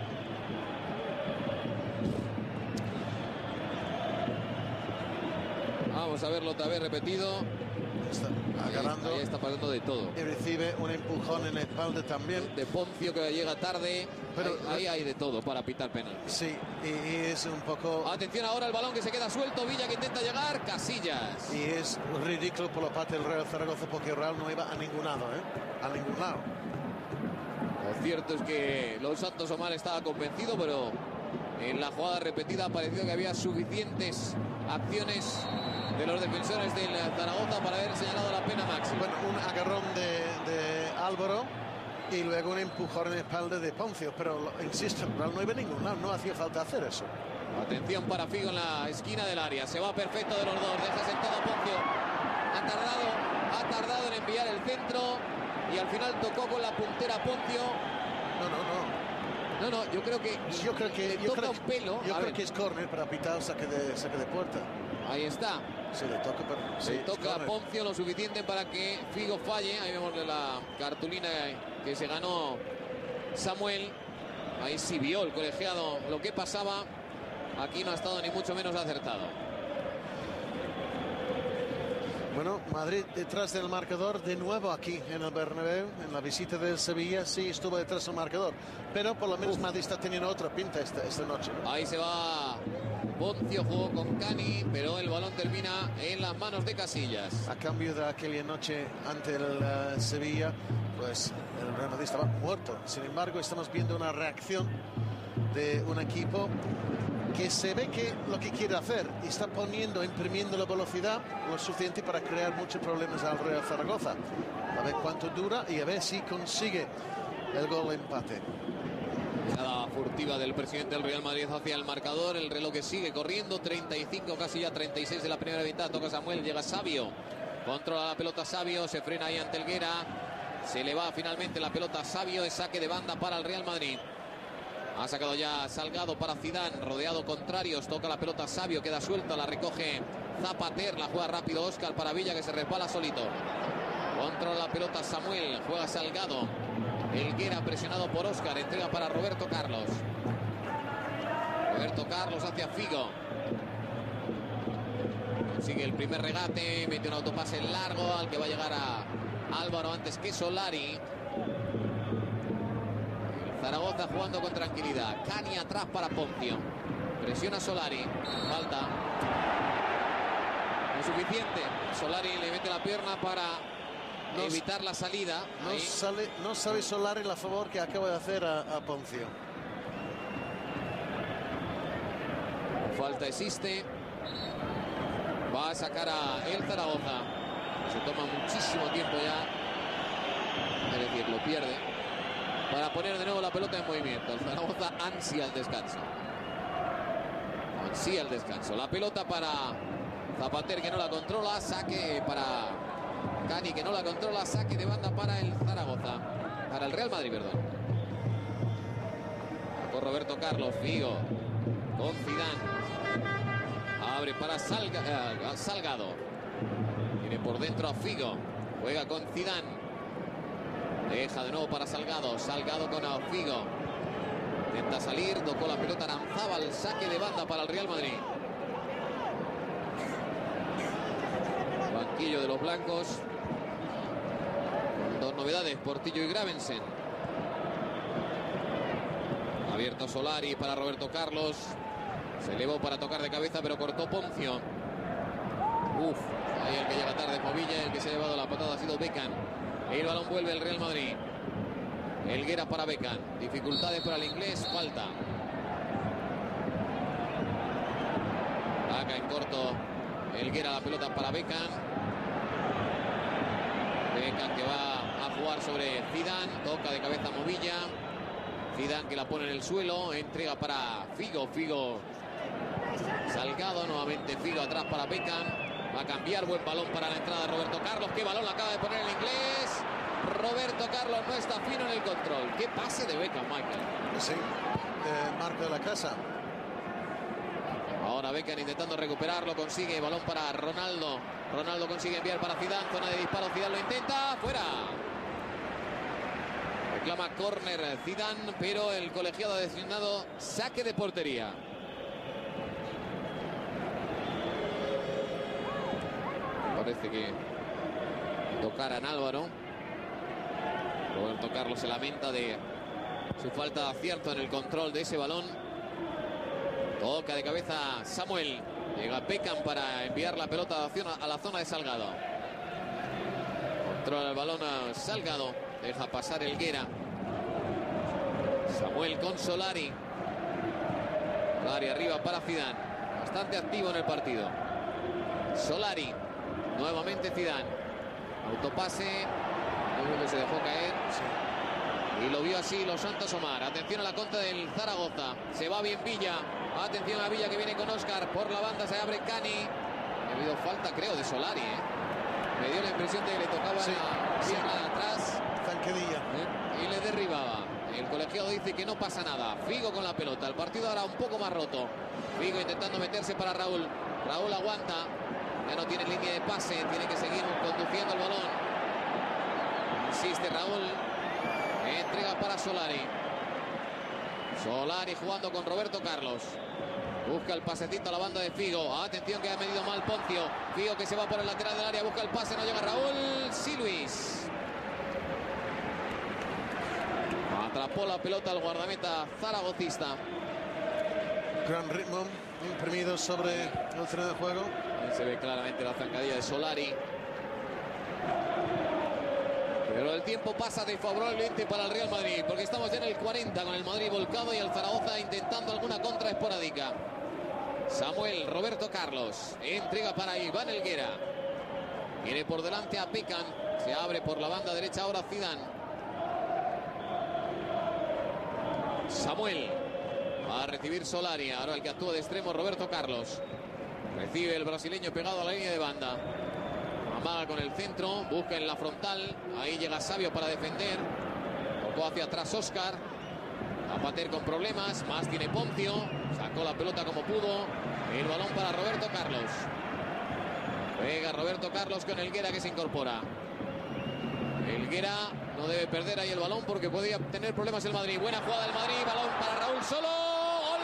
Vamos a verlo otra vez repetido. Está agarrando. Ahí está pasando de todo. Y recibe un empujón en la espalda también. De Poncio, que llega tarde. Pero ahí hay de todo para pitar penal. Sí, y es un poco... Atención ahora el balón que se queda suelto. Villa que intenta llegar. Casillas. Y es ridículo por la parte del Real Zaragoza porque el Real no iba a ningún lado, ¿eh? A ningún lado. Lo cierto es que los Santos Omar estaba convencido, pero en la jugada repetida ha parecido que había suficientes acciones de los defensores del Zaragoza para haber señalado la pena máxima. Bueno, un agarrón de Álvaro y luego un empujón en la espalda de Poncio, pero insisto, no iba a ningún lado, no hacía falta hacer eso. Atención para Figo en la esquina del área, se va perfecto de los dos, deja sentado a Poncio. Ha tardado en enviar el centro y al final tocó con la puntera Poncio. No, yo creo que un pelo. Yo creo que es córner para pitar saque de puerta. Ahí está. Se le toca, pero se toca a Poncio lo suficiente para que Figo falle. Ahí vemos la cartulina que se ganó Samuel. Ahí sí vio el colegiado lo que pasaba. Aquí no ha estado ni mucho menos acertado. Bueno, Madrid detrás del marcador de nuevo aquí en el Bernabéu. En la visita del Sevilla sí estuvo detrás del marcador, pero por lo menos Madrid está teniendo otra pinta esta noche, ¿no? Ahí se va Poncio, jugó con Cani, pero el balón termina en las manos de Casillas. A cambio de aquella noche ante el Sevilla, pues el Real Madrid estaba muerto. Sin embargo, estamos viendo una reacción de un equipo que se ve que lo que quiere hacer y está imprimiendo la velocidad lo suficiente para crear muchos problemas al Real Zaragoza. A ver cuánto dura y a ver si consigue el gol de empate. Mirada furtiva del presidente del Real Madrid hacia el marcador. El reloj que sigue corriendo. 35, casi ya 36 de la primera mitad. Toca Samuel, llega Savio. Controla la pelota Savio, se frena ahí ante Helguera. Se le va finalmente la pelota a Savio. Es saque de banda para el Real Madrid. Ha sacado ya Salgado para Zidane, rodeado contrarios, toca la pelota Savio, queda suelta, la recoge Zapater, la juega rápido Óscar para Villa que se resbala solito. Controla la pelota Samuel, juega Salgado. Helguera presionado por Óscar, entrega para Roberto Carlos. Roberto Carlos hacia Figo. Consigue el primer regate, mete un autopase largo al que va a llegar a Álvaro antes que Solari. Zaragoza jugando con tranquilidad. Cani atrás para Poncio. Presiona Solari. Falta. No es suficiente. Solari le mete la pierna para evitar la salida. No sabe Solari la favor que acaba de hacer a Poncio. Falta existe. Va a sacar a el Zaragoza. Se toma muchísimo tiempo ya. Es decir, lo pierde. Para poner de nuevo la pelota en movimiento. El Zaragoza ansía el descanso. Ansía el descanso. La pelota para Zapater que no la controla. Saque para Cani que no la controla. Saque de banda para el Zaragoza. Para el Real Madrid, perdón. Por Roberto Carlos. Figo. Con Zidane. Abre para Salgado. Tiene por dentro a Figo. Juega con Zidane. Deja de nuevo para Salgado. Salgado con Figo. Intenta salir. Tocó la pelota Aranzábal. Saque de banda para el Real Madrid. banquillo de los blancos. Dos novedades, Portillo y Gravensen. Abierto Solari para Roberto Carlos. Se elevó para tocar de cabeza, pero cortó Poncio. Ahí el que llega tarde Movilla, el que se ha llevado la patada ha sido Beckham. El balón vuelve el Real Madrid. Helguera para Beckham. Dificultades para el inglés, falta. Acá en corto Helguera, la pelota para Beckham. Beckham que va a jugar sobre Zidane. Toca de cabeza Movilla. Zidane que la pone en el suelo. Entrega para Figo. Figo Salgado. Nuevamente Figo atrás para Beckham. Va a cambiar. Buen balón para la entrada de Roberto Carlos. Qué balón la acaba de poner el inglés. Roberto Carlos no está fino en el control. Qué pase de Beckham, Michael. Sí, marca de la casa. Ahora Beckham intentando recuperarlo. Consigue balón para Ronaldo. Ronaldo consigue enviar para Zidane. Zona de disparo. Zidane lo intenta. Fuera. Reclama córner Zidane, pero el colegiado ha designado saque de portería. Parece que tocaran Álvaro. Roberto Carlos se lamenta de su falta de acierto en el control de ese balón. Toca de cabeza Samuel. Llega Beckham para enviar la pelota a la zona de Salgado. Controla el balón a Salgado. Deja pasar Helguera. Samuel con Solari. Solari arriba para Zidane. Bastante activo en el partido. Solari. Nuevamente Zidane. Autopase. Creo que se dejó caer. Sí. Y lo vio así Los Santos Omar. Atención a la contra del Zaragoza. Se va bien Villa. Atención a Villa que viene con Óscar. Por la banda se abre Cani. Ha habido falta, creo, de Solari. Me dio la impresión de que le tocaba la pierna de atrás. Zanquedilla. Y le derribaba. El colegiado dice que no pasa nada. Figo con la pelota. El partido ahora un poco más roto. Figo intentando meterse para Raúl. Raúl aguanta. Ya no tiene línea de pase. Tiene que seguir conduciendo el balón. Insiste Raúl. Entrega para Solari. Solari jugando con Roberto Carlos. Busca el pasecito a la banda de Figo. Atención que ha medido mal Poncio. Figo que se va por el lateral del área. Busca el pase. No llega Raúl. Sí, Luis. Atrapó la pelota al guardameta zaragocista. Gran ritmo imprimido sobre el terreno de juego. Ahí se ve claramente la zancadilla de Solari. Pero el tiempo pasa desfavorablemente para el Real Madrid, porque estamos ya en el 40 con el Madrid volcado y el Zaragoza intentando alguna contra esporádica. Samuel, Roberto Carlos, entrega para Iván Helguera. Viene por delante a Beckham, se abre por la banda derecha ahora Zidane. Samuel, va a recibir Solari, ahora el que actúa de extremo Roberto Carlos. Recibe el brasileño pegado a la línea de banda. Amaga con el centro, busca en la frontal. Ahí llega Savio para defender. Tocó hacia atrás Óscar. Zapater con problemas. Más tiene Poncio. Sacó la pelota como pudo. El balón para Roberto Carlos. Pega Roberto Carlos con Helguera que se incorpora. Helguera no debe perder ahí el balón porque podría tener problemas el Madrid. Buena jugada del Madrid. Balón para Raúl solo. ¡Gol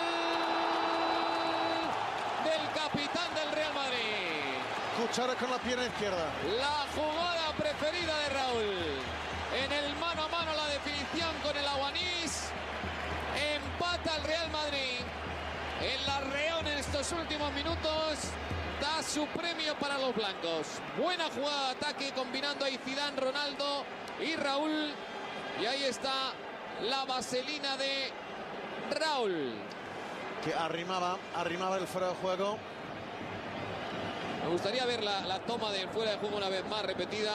del capitán del Real Madrid! Cuchara con la pierna izquierda. La jugada preferida de Raúl. En el mano a mano la definición con el Aguanís. Empata el Real Madrid. El Larreón en estos últimos minutos da su premio para los blancos. Buena jugada de ataque combinando ahí Zidane, Ronaldo y Raúl. Y ahí está la vaselina de Raúl. Que arrimaba el fuera de juego. Me gustaría ver la toma del fuera de juego una vez más repetida.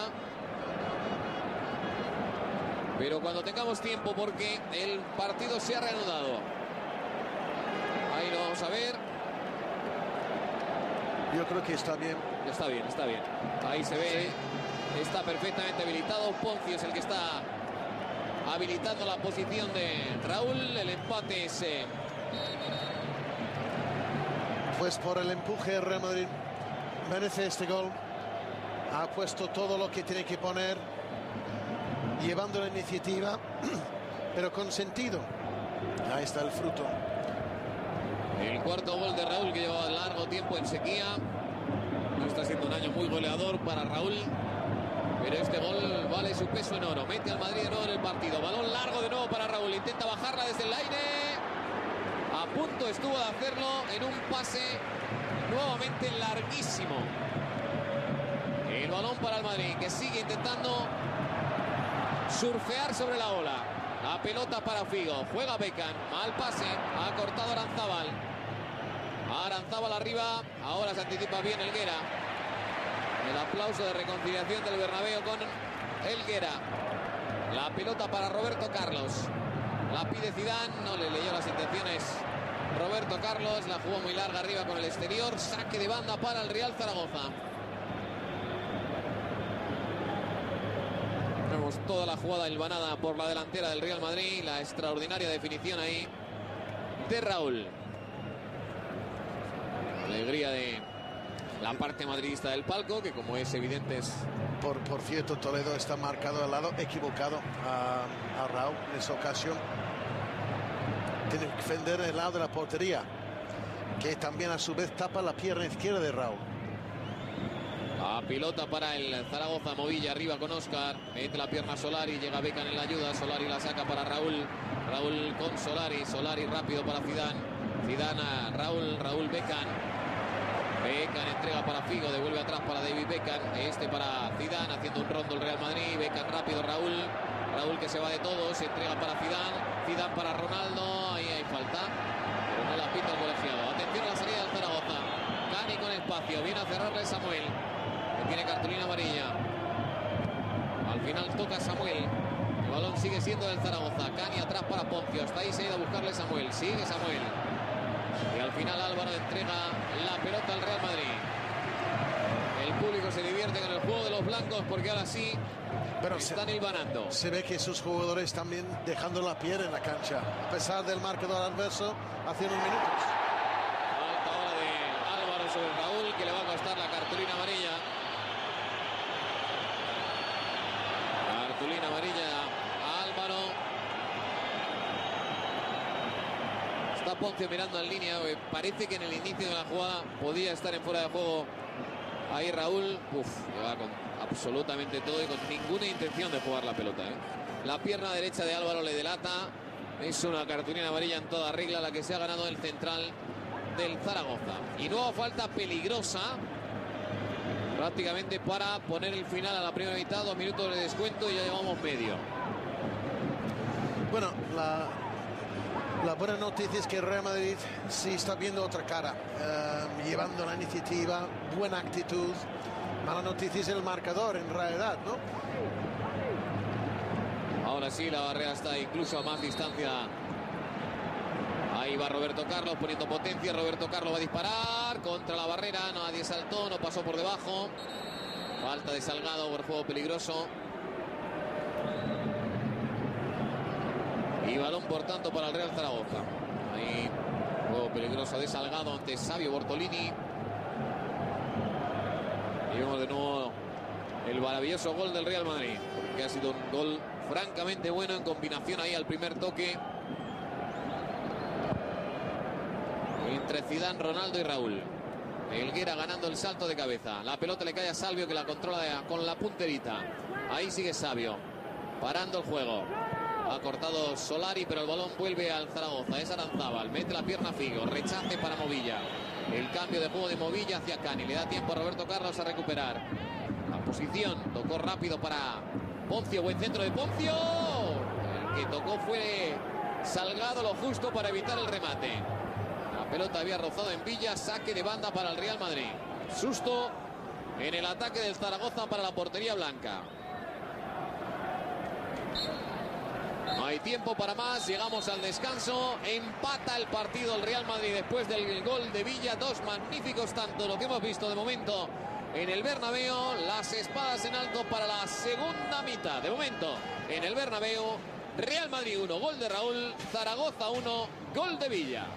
Pero cuando tengamos tiempo, porque el partido se ha reanudado. Ahí lo vamos a ver. Yo creo que está bien. Está bien, está bien. Ahí se ve. Está perfectamente habilitado. Poncio es el que está habilitando la posición de Raúl. El empate es... Pues por el empuje de Real Madrid merece este gol. Ha puesto todo lo que tiene que poner, llevando la iniciativa, pero con sentido. Ahí está el fruto. El cuarto gol de Raúl, que llevaba largo tiempo en sequía. No está siendo un año muy goleador para Raúl, pero este gol vale su peso en oro. Mete al Madrid de nuevo en el partido. Balón largo de nuevo para Raúl. Intenta bajarla desde el aire. A punto estuvo de hacerlo en un pase nuevamente larguísimo. El balón para el Madrid, que sigue intentando surfear sobre la ola. La pelota para Figo. Juega Beckham. Mal pase. Ha cortado Aranzábal. Aranzábal arriba. Ahora se anticipa bien Helguera. El aplauso de reconciliación del Bernabéu con Helguera. La pelota para Roberto Carlos. La pide Zidane. No le leyó las intenciones Roberto Carlos. La jugó muy larga arriba con el exterior. Saque de banda para el Real Zaragoza. Vemos toda la jugada hilvanada por la delantera del Real Madrid. La extraordinaria definición ahí de Raúl. Alegría de la parte madridista del palco, que como es evidente es... Por cierto, Toledo está marcado al lado equivocado a Raúl en esa ocasión. Tiene que defender el lado de la portería, que también a su vez tapa la pierna izquierda de Raúl. La pilota para el Zaragoza. Movilla arriba con Óscar. Mete la pierna Solari. Llega Beckham en la ayuda. Solari la saca para Raúl. Raúl con Solari. Solari rápido para Zidane. Zidane a Raúl. Raúl Beckham. Beckham entrega para Figo. Devuelve atrás para David Beckham. Este para Zidane. Haciendo un rondo el Real Madrid. Beckham rápido. Raúl. Raúl que se va de todos. Entrega para Zidane. Zidane para Ronaldo. Ahí hay falta. Pero no la pita el colegiado. Atención a la salida del Zaragoza. Cani con espacio. Viene a cerrarle Samuel. Tiene cartulina amarilla. Al final toca Samuel. El balón sigue siendo del Zaragoza. Cani atrás para Poncio. Hasta ahí se ha ido a buscarle Samuel. Sigue Samuel. Y al final Álvaro entrega la pelota al Real Madrid. El público se divierte con el juego de los blancos porque ahora sí están hilvanando. Se ve que sus jugadores también dejando la piel en la cancha. A pesar del marcador adverso hace unos minutos. Falta ahora de Álvaro sobre Raúl, que le va a costar la cartulina amarilla. Cartulina amarilla a Álvaro. Está Poncio mirando en línea. Parece que en el inicio de la jugada podía estar en fuera de juego ahí Raúl. Lleva con absolutamente todo y con ninguna intención de jugar la pelota. La pierna derecha de Álvaro le delata. Es una cartulina amarilla en toda regla la que se ha ganado el central del Zaragoza. Y nueva falta peligrosa, prácticamente para poner el final a la primera mitad. 2 minutos de descuento y ya llevamos medio. Bueno, la buena noticia es que el Real Madrid sí está viendo otra cara, llevando la iniciativa, buena actitud. Mala noticia es el marcador en realidad, ¿no? Ahora sí, la barrera está incluso a más distancia. Ahí va Roberto Carlos poniendo potencia. Roberto Carlos va a disparar contra la barrera. Nadie saltó, no pasó por debajo. Falta de Salgado por juego peligroso. Y balón por tanto para el Real Zaragoza. Ahí juego peligroso de Salgado ante Savio Bortolini. Y vemos de nuevo el maravilloso gol del Real Madrid, que ha sido un gol francamente bueno en combinación ahí al primer toque entre Zidane, Ronaldo y Raúl. Helguera ganando el salto de cabeza. La pelota le cae a Salvio, que la controla con la punterita. Ahí sigue Savio parando el juego. Ha cortado Solari, pero el balón vuelve al Zaragoza. Es Aranzábal, mete la pierna Figo, rechace para Movilla. El cambio de juego de Movilla hacia Cani. Le da tiempo a Roberto Carlos a recuperar la posición. Tocó rápido para Poncio. Buen centro de Poncio. El que tocó fue Salgado, lo justo para evitar el remate. La pelota había rozado en Villa. Saque de banda para el Real Madrid. Susto en el ataque del Zaragoza para la portería blanca. No hay tiempo para más, llegamos al descanso. Empata el partido el Real Madrid después del gol de Villa. 2 magníficos tanto, lo que hemos visto de momento en el Bernabéu. Las espadas en alto para la segunda mitad. De momento en el Bernabéu, Real Madrid 1, gol de Raúl. Zaragoza 1, gol de Villa.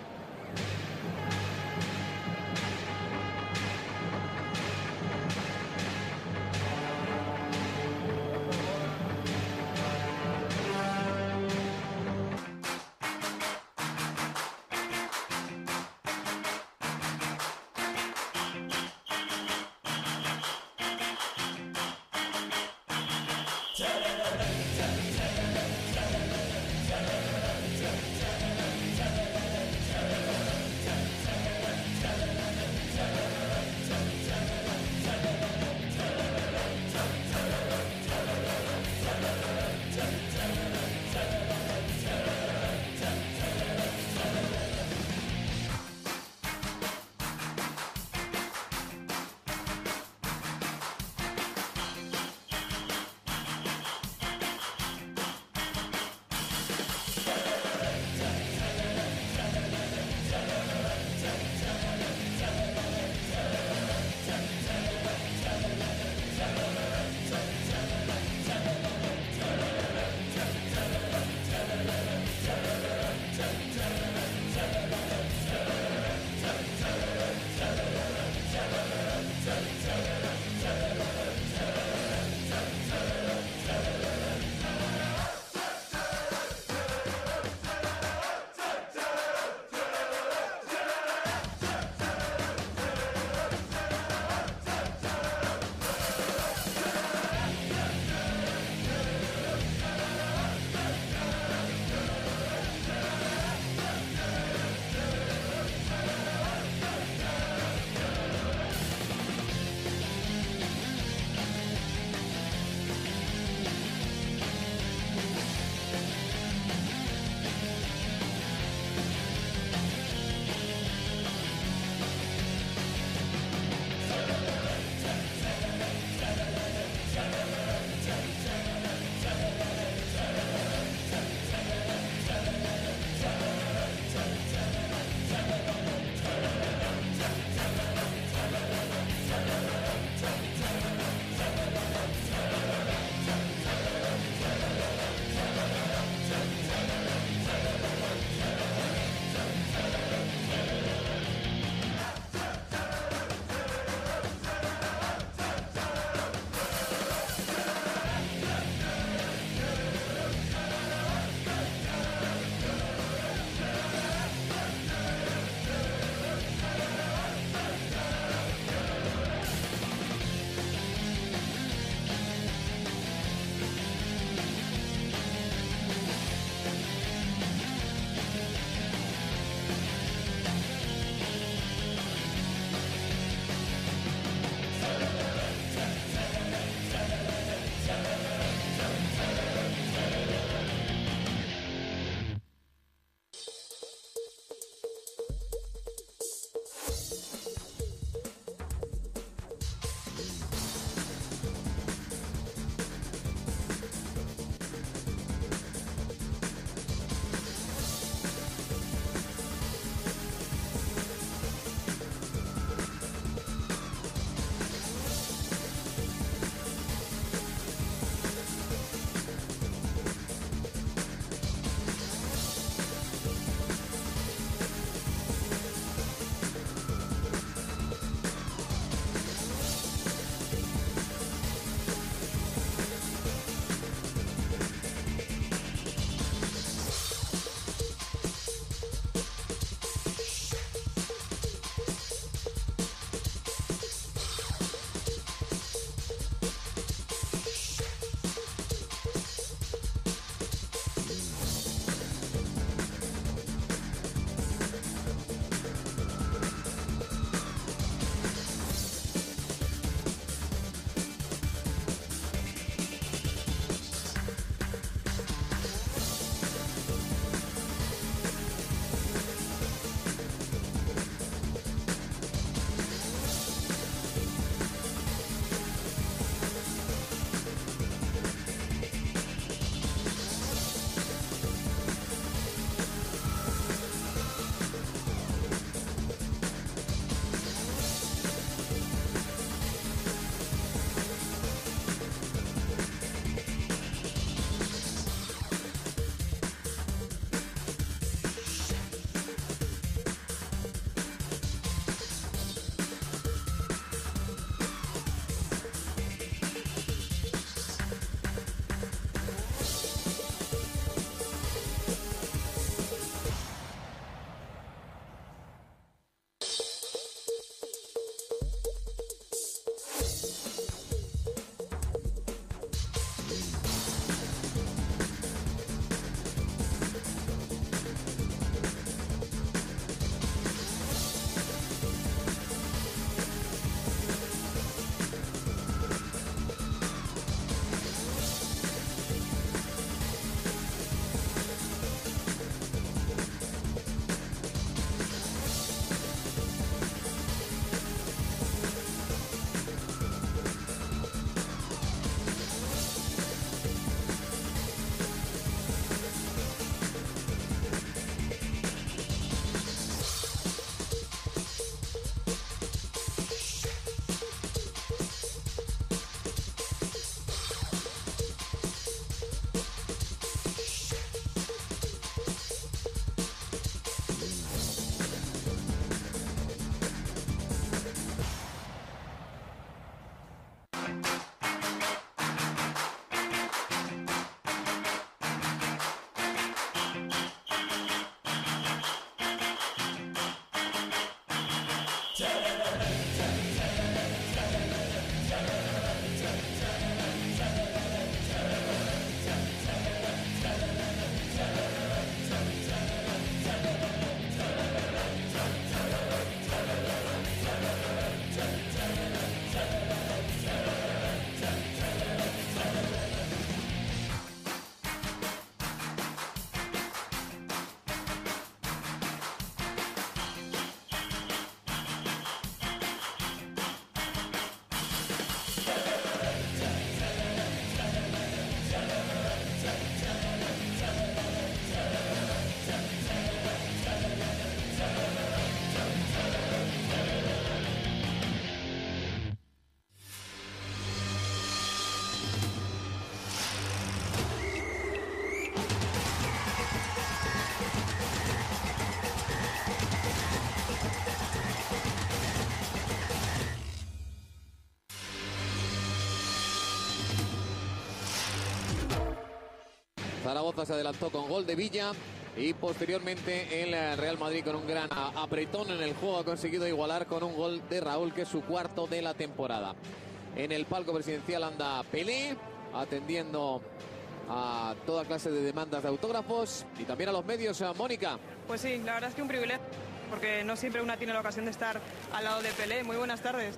Zaragoza se adelantó con gol de Villa y posteriormente el Real Madrid con un gran apretón en el juego ha conseguido igualar con un gol de Raúl, que es su cuarto de la temporada. En el palco presidencial anda Pelé atendiendo a toda clase de demandas de autógrafos y también a los medios. Mónica. Pues sí, la verdad es que un privilegio, porque no siempre una tiene la ocasión de estar al lado de Pelé. Muy buenas tardes.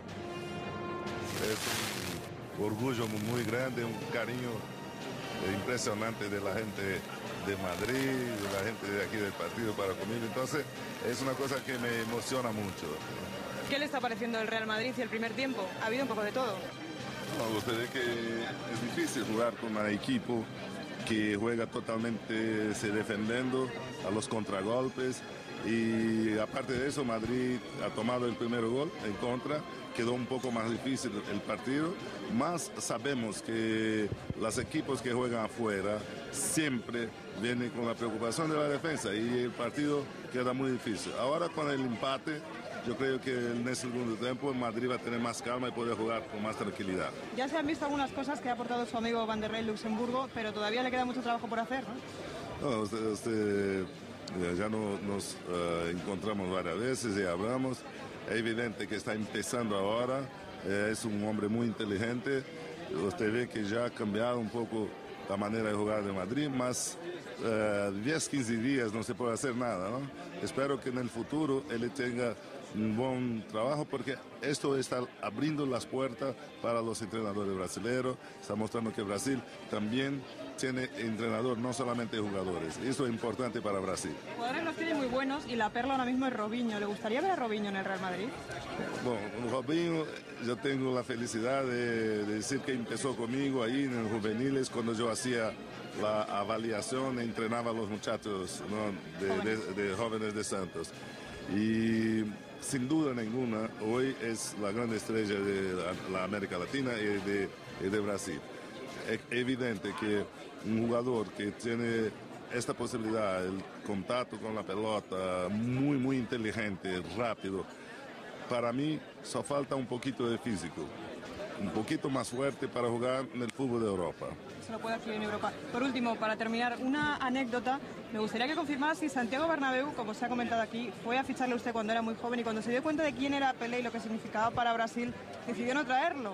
Es un orgullo muy grande, un cariño impresionante de la gente de Madrid, de la gente de aquí del partido para conmigo. Entonces es una cosa que me emociona mucho. ¿Qué le está pareciendo el Real Madrid y el primer tiempo? Ha habido un poco de todo. No, usted ve que es difícil jugar con un equipo que juega totalmente se defendiendo a los contragolpes, y aparte de eso Madrid ha tomado el primer gol en contra, quedó un poco más difícil el partido, más sabemos que los equipos que juegan afuera siempre vienen con la preocupación de la defensa y el partido queda muy difícil. Ahora con el empate, yo creo que en el segundo tiempo Madrid va a tener más calma y poder jugar con más tranquilidad. Ya se han visto algunas cosas que ha aportado su amigo Van der Rey Luxemburgo, pero todavía le queda mucho trabajo por hacer, ¿no? No, ya nos encontramos varias veces y hablamos. Es evidente que está empezando ahora, es un hombre muy inteligente. Usted ve que ya ha cambiado un poco la manera de jugar de Madrid, más 10, 15 días no se puede hacer nada, ¿no? Espero que en el futuro él tenga un buen trabajo, porque esto está abriendo las puertas para los entrenadores brasileños. Está mostrando que Brasil también tiene entrenador, no solamente jugadores. Eso es importante para Brasil. Jugadores los tiene muy buenos y la perla ahora mismo es Robinho. ¿Le gustaría ver a Robinho en el Real Madrid? Bueno, Robinho, yo tengo la felicidad de decir que empezó conmigo ahí en el juveniles, cuando yo hacía la avaliación e entrenaba a los muchachos, ¿no? de jóvenes de Santos. Y sin duda ninguna, hoy es la gran estrella de la América Latina y de Brasil. Es evidente que un jugador que tiene esta posibilidad, el contacto con la pelota, muy inteligente, rápido, para mí solo falta un poquito de físico, un poquito más fuerte para jugar en el fútbol de Europa. Se lo puede adquirir en Europa. Por último, para terminar, una anécdota. Me gustaría que confirmara si Santiago Bernabéu, como se ha comentado aquí, fue a ficharle a usted cuando era muy joven y cuando se dio cuenta de quién era Pelé y lo que significaba para Brasil, decidió no traerlo.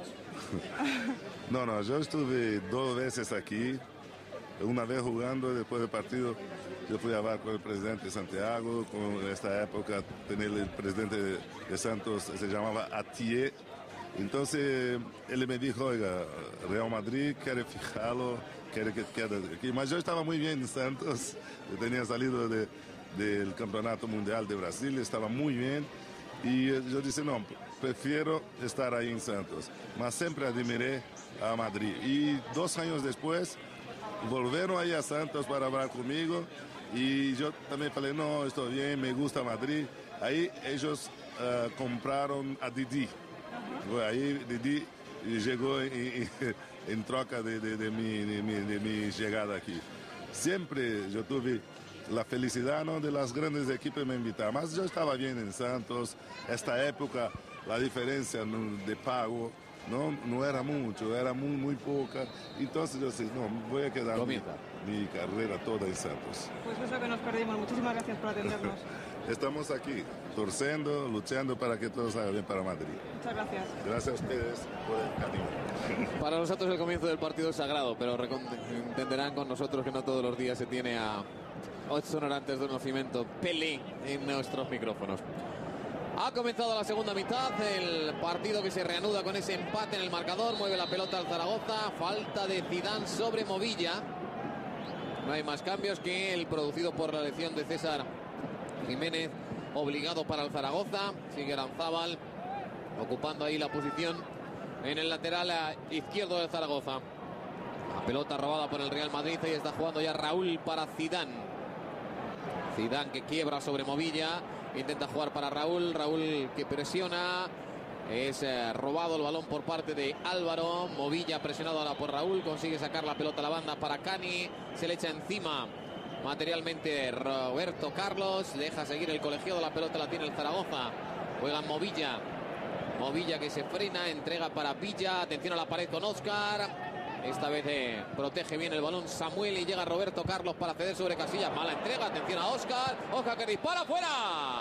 No, yo estuve 2 veces aquí, una vez jugando y después del partido yo fui a hablar con el presidente Santiago. En esta época tenía el presidente de Santos, se llamaba Atié. Entonces él me dijo, oiga, Real Madrid quiere fijarlo, quiere que quede aquí. Mas yo estaba muy bien en Santos, yo tenía salido del Campeonato Mundial de Brasil, estaba muy bien. Y yo dije, no, prefiero estar ahí en Santos. Mas siempre admiré a Madrid. Y 2 años después, volvieron ahí a Santos para hablar conmigo. Y yo también falei, no, estoy bien, me gusta Madrid. Ahí ellos compraron a Didi. Ahí Didi llegó en troca de mi llegada aquí. Siempre yo tuve la felicidad, ¿no?, de las grandes equipos me invitaban. Mas yo estaba bien en Santos. Esta época la diferencia de pago no era mucho, era muy poca. Entonces yo decía, no, voy a quedar mi carrera toda en Santos. Pues eso que nos perdimos. Muchísimas gracias por atendernos. Estamos aquí, torciendo, luchando para que todo salga bien para Madrid. Muchas gracias. Gracias a ustedes por el cariño. Para nosotros el comienzo del partido es sagrado, pero entenderán con nosotros que no todos los días se tiene a Edson Arantes do Nascimento, Pelé, en nuestros micrófonos. Ha comenzado la segunda mitad, el partido que se reanuda con ese empate en el marcador. Mueve la pelota al Zaragoza, falta de Zidane sobre Movilla. No hay más cambios que el producido por la lesión de César Jiménez, obligado para el Zaragoza. Sigue Aranzábal ocupando ahí la posición en el lateral izquierdo del Zaragoza. La pelota robada por el Real Madrid y está jugando ya Raúl para Zidane. Zidane que quiebra sobre Movilla, intenta jugar para Raúl, Raúl que presiona, es robado el balón por parte de Álvaro. Movilla presionado ahora por Raúl, consigue sacar la pelota a la banda para Cani, se le echa encima materialmente Roberto Carlos, deja seguir el colegiado, la pelota la tiene el Zaragoza, juega Movilla que se frena, entrega para Villa, atención a la pared con Óscar, Esta vez protege bien el balón Samuel y llega Roberto Carlos para ceder sobre Casillas. Mala entrega, atención a Óscar. Óscar que dispara, fuera.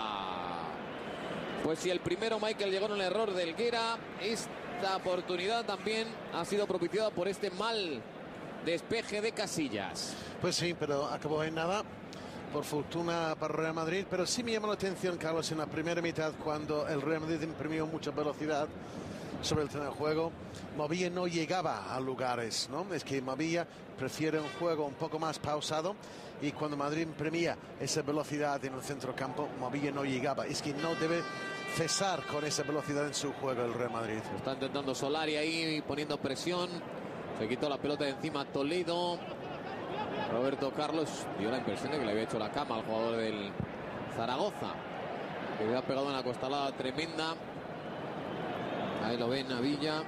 Pues si el primero Michael llegó en el error de Helguera, esta oportunidad también ha sido propiciada por este mal despeje de Casillas. Pues sí, pero acabó en nada, por fortuna para el Real Madrid. Pero sí me llamó la atención, Carlos, en la primera mitad, cuando el Real Madrid imprimió mucha velocidad sobre el terreno de juego. Movilla no llegaba a lugares, ¿no? Es que Movilla prefiere un juego un poco más pausado, y cuando Madrid imprimía esa velocidad en el centrocampo, Movilla no llegaba. Es que no debe cesar con esa velocidad en su juego el Real Madrid. Está intentando Solari ahí poniendo presión. Se quitó la pelota de encima Toledo. Roberto Carlos dio la impresión de que le había hecho la cama al jugador del Zaragoza, que le había pegado una costalada tremenda. Ahí lo ven a Villa,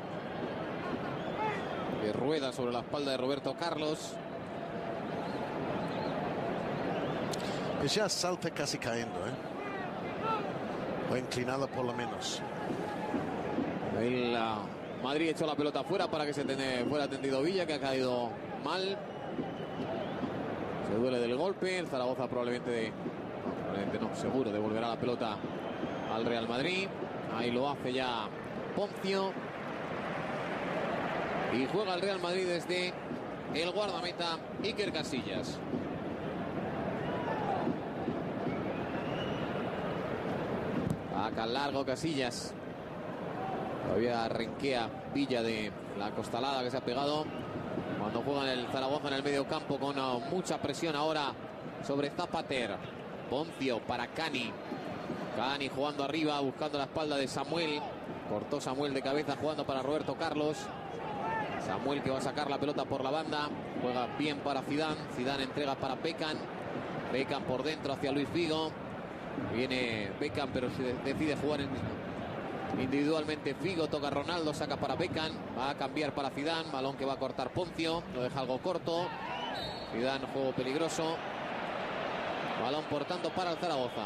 que rueda sobre la espalda de Roberto Carlos. Pues ya salta casi cayendo, o inclinado por lo menos. El Madrid echó la pelota fuera para que se fuera atendido Villa, que ha caído mal. Se duele del golpe. El Zaragoza probablemente no, seguro devolverá la pelota al Real Madrid. Ahí lo hace ya Poncio. Y juega el Real Madrid desde el guardameta Iker Casillas. Saca largo Casillas. Todavía renquea Villa de la costalada que se ha pegado. Cuando juega el Zaragoza en el medio campo con mucha presión ahora sobre Zapater. Poncio para Cani. Cani jugando arriba, buscando la espalda de Samuel. Cortó Samuel de cabeza, jugando para Roberto Carlos. Samuel que va a sacar la pelota por la banda. Juega bien para Zidane. Zidane entrega para Beckham. Beckham por dentro hacia Luis Figo. Viene Beckham, pero decide jugar individualmente Figo. Toca Ronaldo, saca para Beckham. Va a cambiar para Zidane. Balón que va a cortar Poncio. Lo deja algo corto. Zidane, juego peligroso. Balón por tanto para el Zaragoza.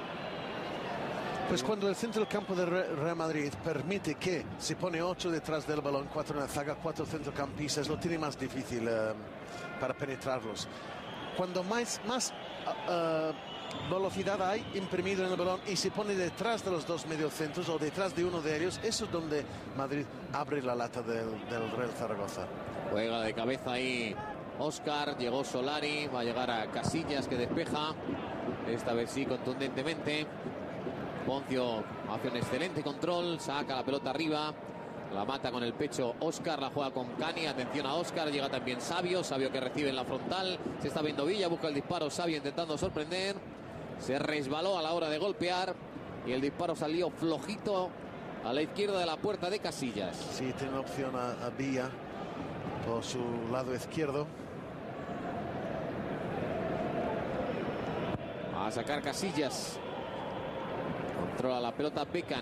Pues cuando el centro del campo de Real Madrid permite que se pone 8 detrás del balón, 4 en la zaga, 4 centrocampistas, lo tiene más difícil para penetrarlos. Cuando más velocidad hay imprimido en el balón y se pone detrás de los dos mediocentros o detrás de uno de ellos, eso es donde Madrid abre la lata del Real Zaragoza. Juega de cabeza ahí Óscar, llegó Solari, va a llegar a Casillas que despeja, esta vez sí contundentemente. Poncio hace un excelente control, saca la pelota arriba, la mata con el pecho Óscar, la juega con Cani, atención a Óscar, llega también Sabio que recibe en la frontal, se está viendo Villa, busca el disparo, Sabio intentando sorprender, se resbaló a la hora de golpear y el disparo salió flojito a la izquierda de la puerta de Casillas. Sí, tiene opción a Villa por su lado izquierdo. Va a sacar Casillas. Controla la pelota Beckham.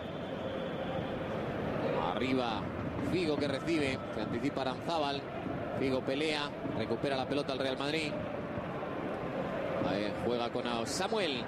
Arriba Figo que recibe. Se anticipa Aranzábal. Figo pelea. Recupera la pelota al Real Madrid. Ahí juega con Samuel.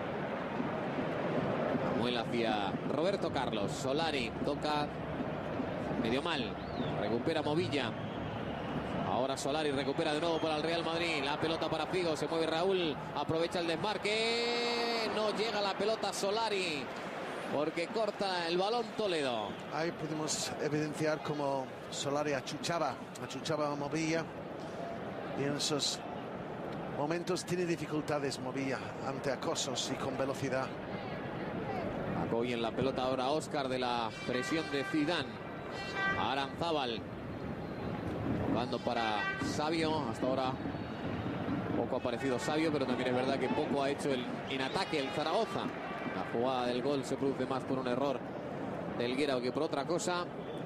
Samuel hacia Roberto Carlos. Solari toca medio mal. Recupera Movilla. Ahora Solari recupera de nuevo para el Real Madrid. La pelota para Figo. Se mueve Raúl. Aprovecha el desmarque. No llega la pelota Solari, porque corta el balón Toledo. Ahí pudimos evidenciar cómo Solari achuchaba a Movilla. Y en esos momentos tiene dificultades Movilla ante acosos y con velocidad. Sacó bien la pelota ahora Óscar de la presión de Zidane. Aranzábal. Jugando para Sabio. Hasta ahora poco ha aparecido Sabio, pero también es verdad que poco ha hecho en ataque el Zaragoza. La jugada del gol se produce más por un error de Helguera que por otra cosa.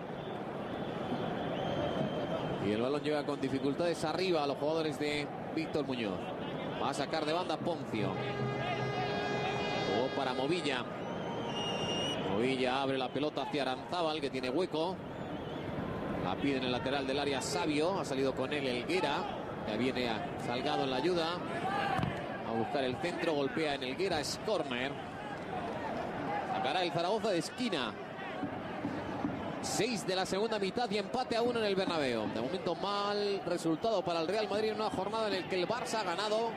Y el balón llega con dificultades arriba a los jugadores de Víctor Muñoz. Va a sacar de banda Poncio. Jugó para Movilla. Movilla abre la pelota hacia Aranzábal, que tiene hueco. La pide en el lateral del área Sabio. Ha salido con él Helguera. Ya viene a Salgado en la ayuda. A buscar el centro. Golpea en Helguera. Es córner. Sacará el Zaragoza de esquina. 6 de la segunda mitad y empate a 1 en el Bernabéu. De momento mal resultado para el Real Madrid en una jornada en la que el Barça ha ganado.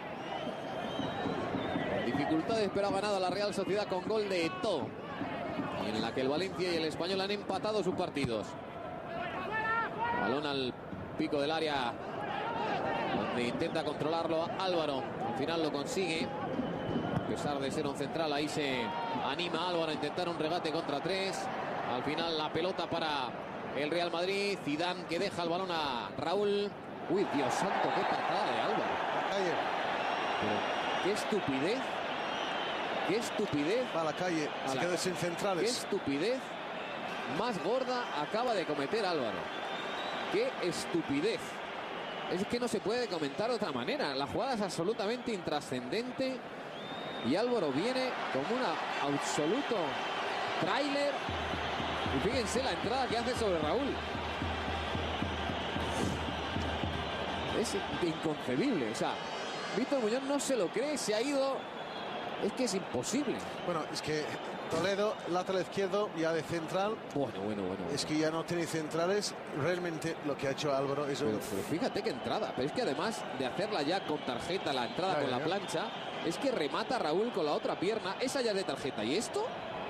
Con dificultades, pero ha ganado la Real Sociedad con gol de Eto'o. Y en la que el Valencia y el Español han empatado sus partidos. Balón al pico del área, donde intenta controlarlo Álvaro. Al final lo consigue. A pesar de ser un central, ahí se anima Álvaro a intentar un regate contra 3. Al final la pelota para el Real Madrid. Zidane, que deja el balón a Raúl. Uy, Dios santo, qué patada de Álvaro. Pero qué estupidez. Qué estupidez. Va a la calle, se queda sin centrales. Qué estupidez más gorda acaba de cometer Álvaro. Qué estupidez. Es que no se puede comentar de otra manera. La jugada es absolutamente intrascendente. Y Álvaro viene como un absoluto tráiler. Y fíjense la entrada que hace sobre Raúl. Es inconcebible. O sea, Víctor Muñoz no se lo cree, se ha ido. Es que es imposible. Bueno, es que Toledo, lateral izquierdo, ya de central. Bueno. Es que ya no tiene centrales. Realmente lo que ha hecho Álvaro es pero fíjate qué entrada. Pero es que además de hacerla ya con tarjeta, la entrada con la plancha, es que remata a Raúl con la otra pierna. Esa ya de tarjeta. ¿Y esto?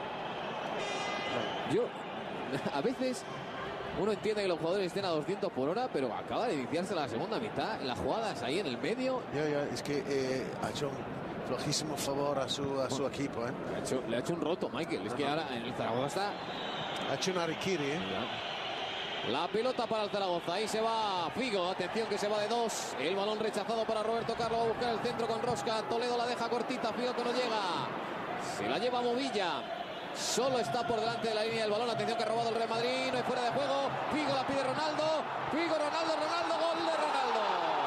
Yo, a veces, uno entiende que los jugadores estén a 200 por hora, pero acaba de iniciarse la segunda mitad. Las jugadas ahí en el medio. Es que ha hecho un flojísimo favor a su equipo. Le ha hecho un roto, Michael. Es que ahora en el Zaragoza está... Ha hecho un Arikiri. La pelota para el Zaragoza. Ahí se va Figo. Atención que se va de 2. El balón rechazado para Roberto Carlos. Va a buscar el centro con Rosca. Toledo la deja cortita. Figo que no llega. Se la lleva Movilla. Solo está por delante de la línea del balón. Atención que ha robado el Real Madrid. No hay fuera de juego. Figo la pide Ronaldo. Figo, Ronaldo. Gol de Ronaldo.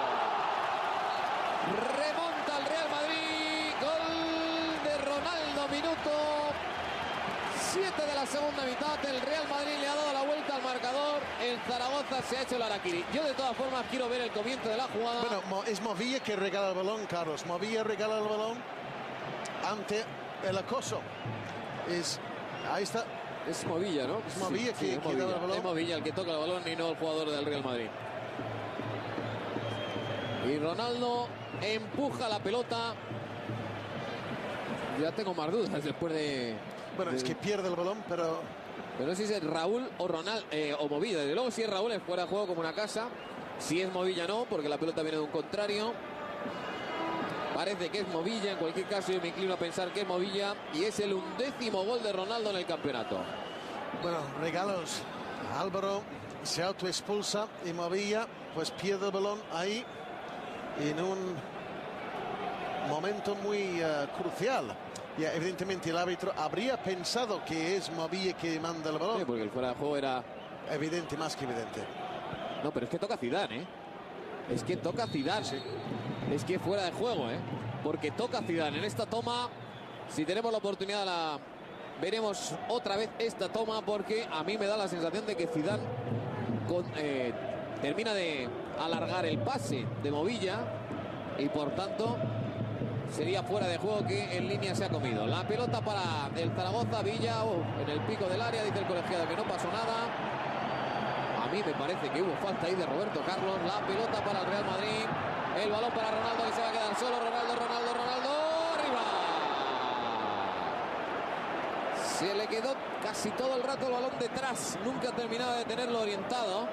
Remonta el Real Madrid. Gol de Ronaldo. Minuto 7 de la segunda mitad. El Real Madrid le ha dado la vuelta al marcador. El Zaragoza se ha hecho el harakiri. Yo de todas formas quiero ver el comienzo de la jugada. Bueno, es Movilla que regala el balón, Carlos. Movilla regala el balón ante el acoso. Ahí está. Es Movilla, ¿no? Es Movilla que da el balón. Es Movilla el que toca el balón y no el jugador del Real Madrid. Y Ronaldo empuja la pelota. Ya tengo más dudas después de... Bueno, es que pierde el balón, pero no sé si es Raúl o Ronaldo o Movilla. Desde luego si es Raúl es fuera de juego como una casa. Si es Movilla no, porque la pelota viene de un contrario. Parece que es Movilla. En cualquier caso yo me inclino a pensar que es Movilla. Y es el 11º gol de Ronaldo en el campeonato. Bueno, regalos. Álvaro se autoexpulsa y Movilla pues pierde el balón ahí en un momento muy crucial. Y evidentemente el árbitro habría pensado que es Movilla que manda el balón. Sí, porque el fuera de juego era... Evidente, más que evidente. No, pero es que toca Zidane, ¿eh? Es que toca Zidane. Sí. Es que fuera de juego, ¿eh? Porque toca Zidane. En esta toma, si tenemos la oportunidad, veremos otra vez esta toma, porque a mí me da la sensación de que Zidane termina de alargar el pase de Movilla y por tanto sería fuera de juego, que en línea se ha comido. La pelota para el Zaragoza. Villa en el pico del área, dice el colegiado que no pasó nada. A mí me parece que hubo falta ahí de Roberto Carlos. La pelota para el Real Madrid. El balón para Ronaldo, que se va a quedar solo. Ronaldo. Arriba. Se le quedó casi todo el rato el balón detrás. Nunca terminaba de tenerlo orientado.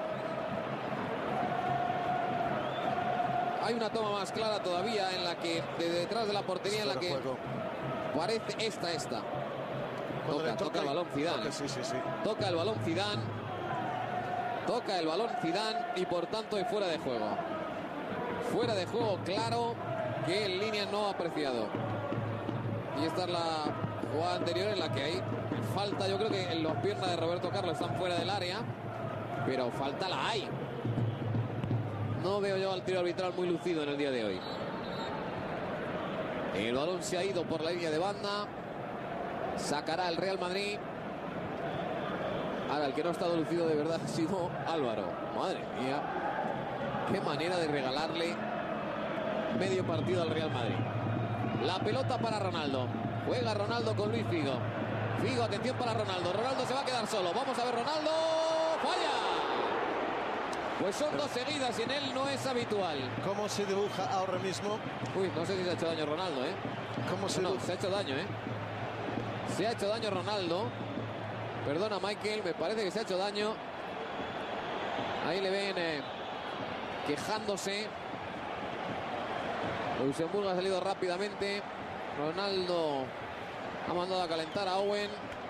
Hay una toma más clara todavía en la que, de detrás de la portería, en la que parece esta. Toca el balón Zidane. Sí. Toca el balón Zidane. Toca el balón Zidane y por tanto es fuera de juego. Fuera de juego claro, que en línea no ha apreciado. Y esta es la jugada anterior en la que hay falta. Yo creo que en las piernas de Roberto Carlos están fuera del área, pero falta la hay. No veo yo al tiro arbitral muy lucido en el día de hoy. El balón se ha ido por la línea de banda. Sacará el Real Madrid. Ahora, el que no ha estado lucido de verdad ha sido Álvaro. Madre mía. Qué manera de regalarle medio partido al Real Madrid. La pelota para Ronaldo. Juega Ronaldo con Luis Figo. Figo, atención para Ronaldo. Ronaldo se va a quedar solo. Vamos a ver Ronaldo. falla. Pues son dos seguidas y en él no es habitual. ¿Cómo se dibuja ahora mismo? Uy, no sé si se ha hecho daño Ronaldo, ¿eh? ¿Cómo se dibuja? Se ha hecho daño, ¿eh? Se ha hecho daño Ronaldo. Perdona, Michael, me parece que se ha hecho daño. Ahí le ven quejándose. Luxemburgo ha salido rápidamente. Ronaldo ha mandado a calentar a Owen.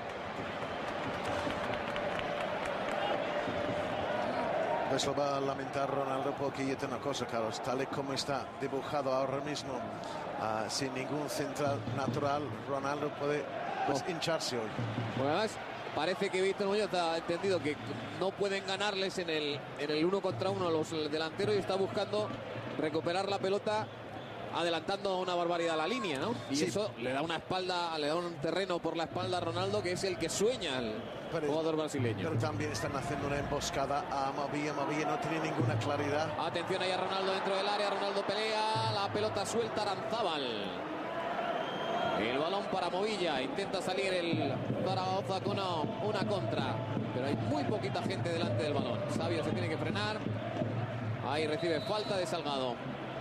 Pues lo va a lamentar Ronaldo, porque yo tengo una cosa, Carlos, tal y como está dibujado ahora mismo, sin ningún central natural, Ronaldo puede hincharse hoy. Pues además parece que Víctor Muñoz ha entendido que no pueden ganarles en el 1 contra 1 los delanteros y está buscando recuperar la pelota adelantando una barbaridad la línea, ¿no? Y sí, eso le da una espalda, le da un terreno por la espalda a Ronaldo, que es el que sueña el jugador brasileño. Pero también están haciendo una emboscada a Movilla. Movilla no tiene ninguna claridad. Atención ahí a Ronaldo dentro del área. Ronaldo pelea, la pelota suelta Aranzábal. El balón para Movilla. Intenta salir el Zaragoza con una contra. Pero hay muy poquita gente delante del balón. Sabio se tiene que frenar. Ahí recibe falta de Salgado.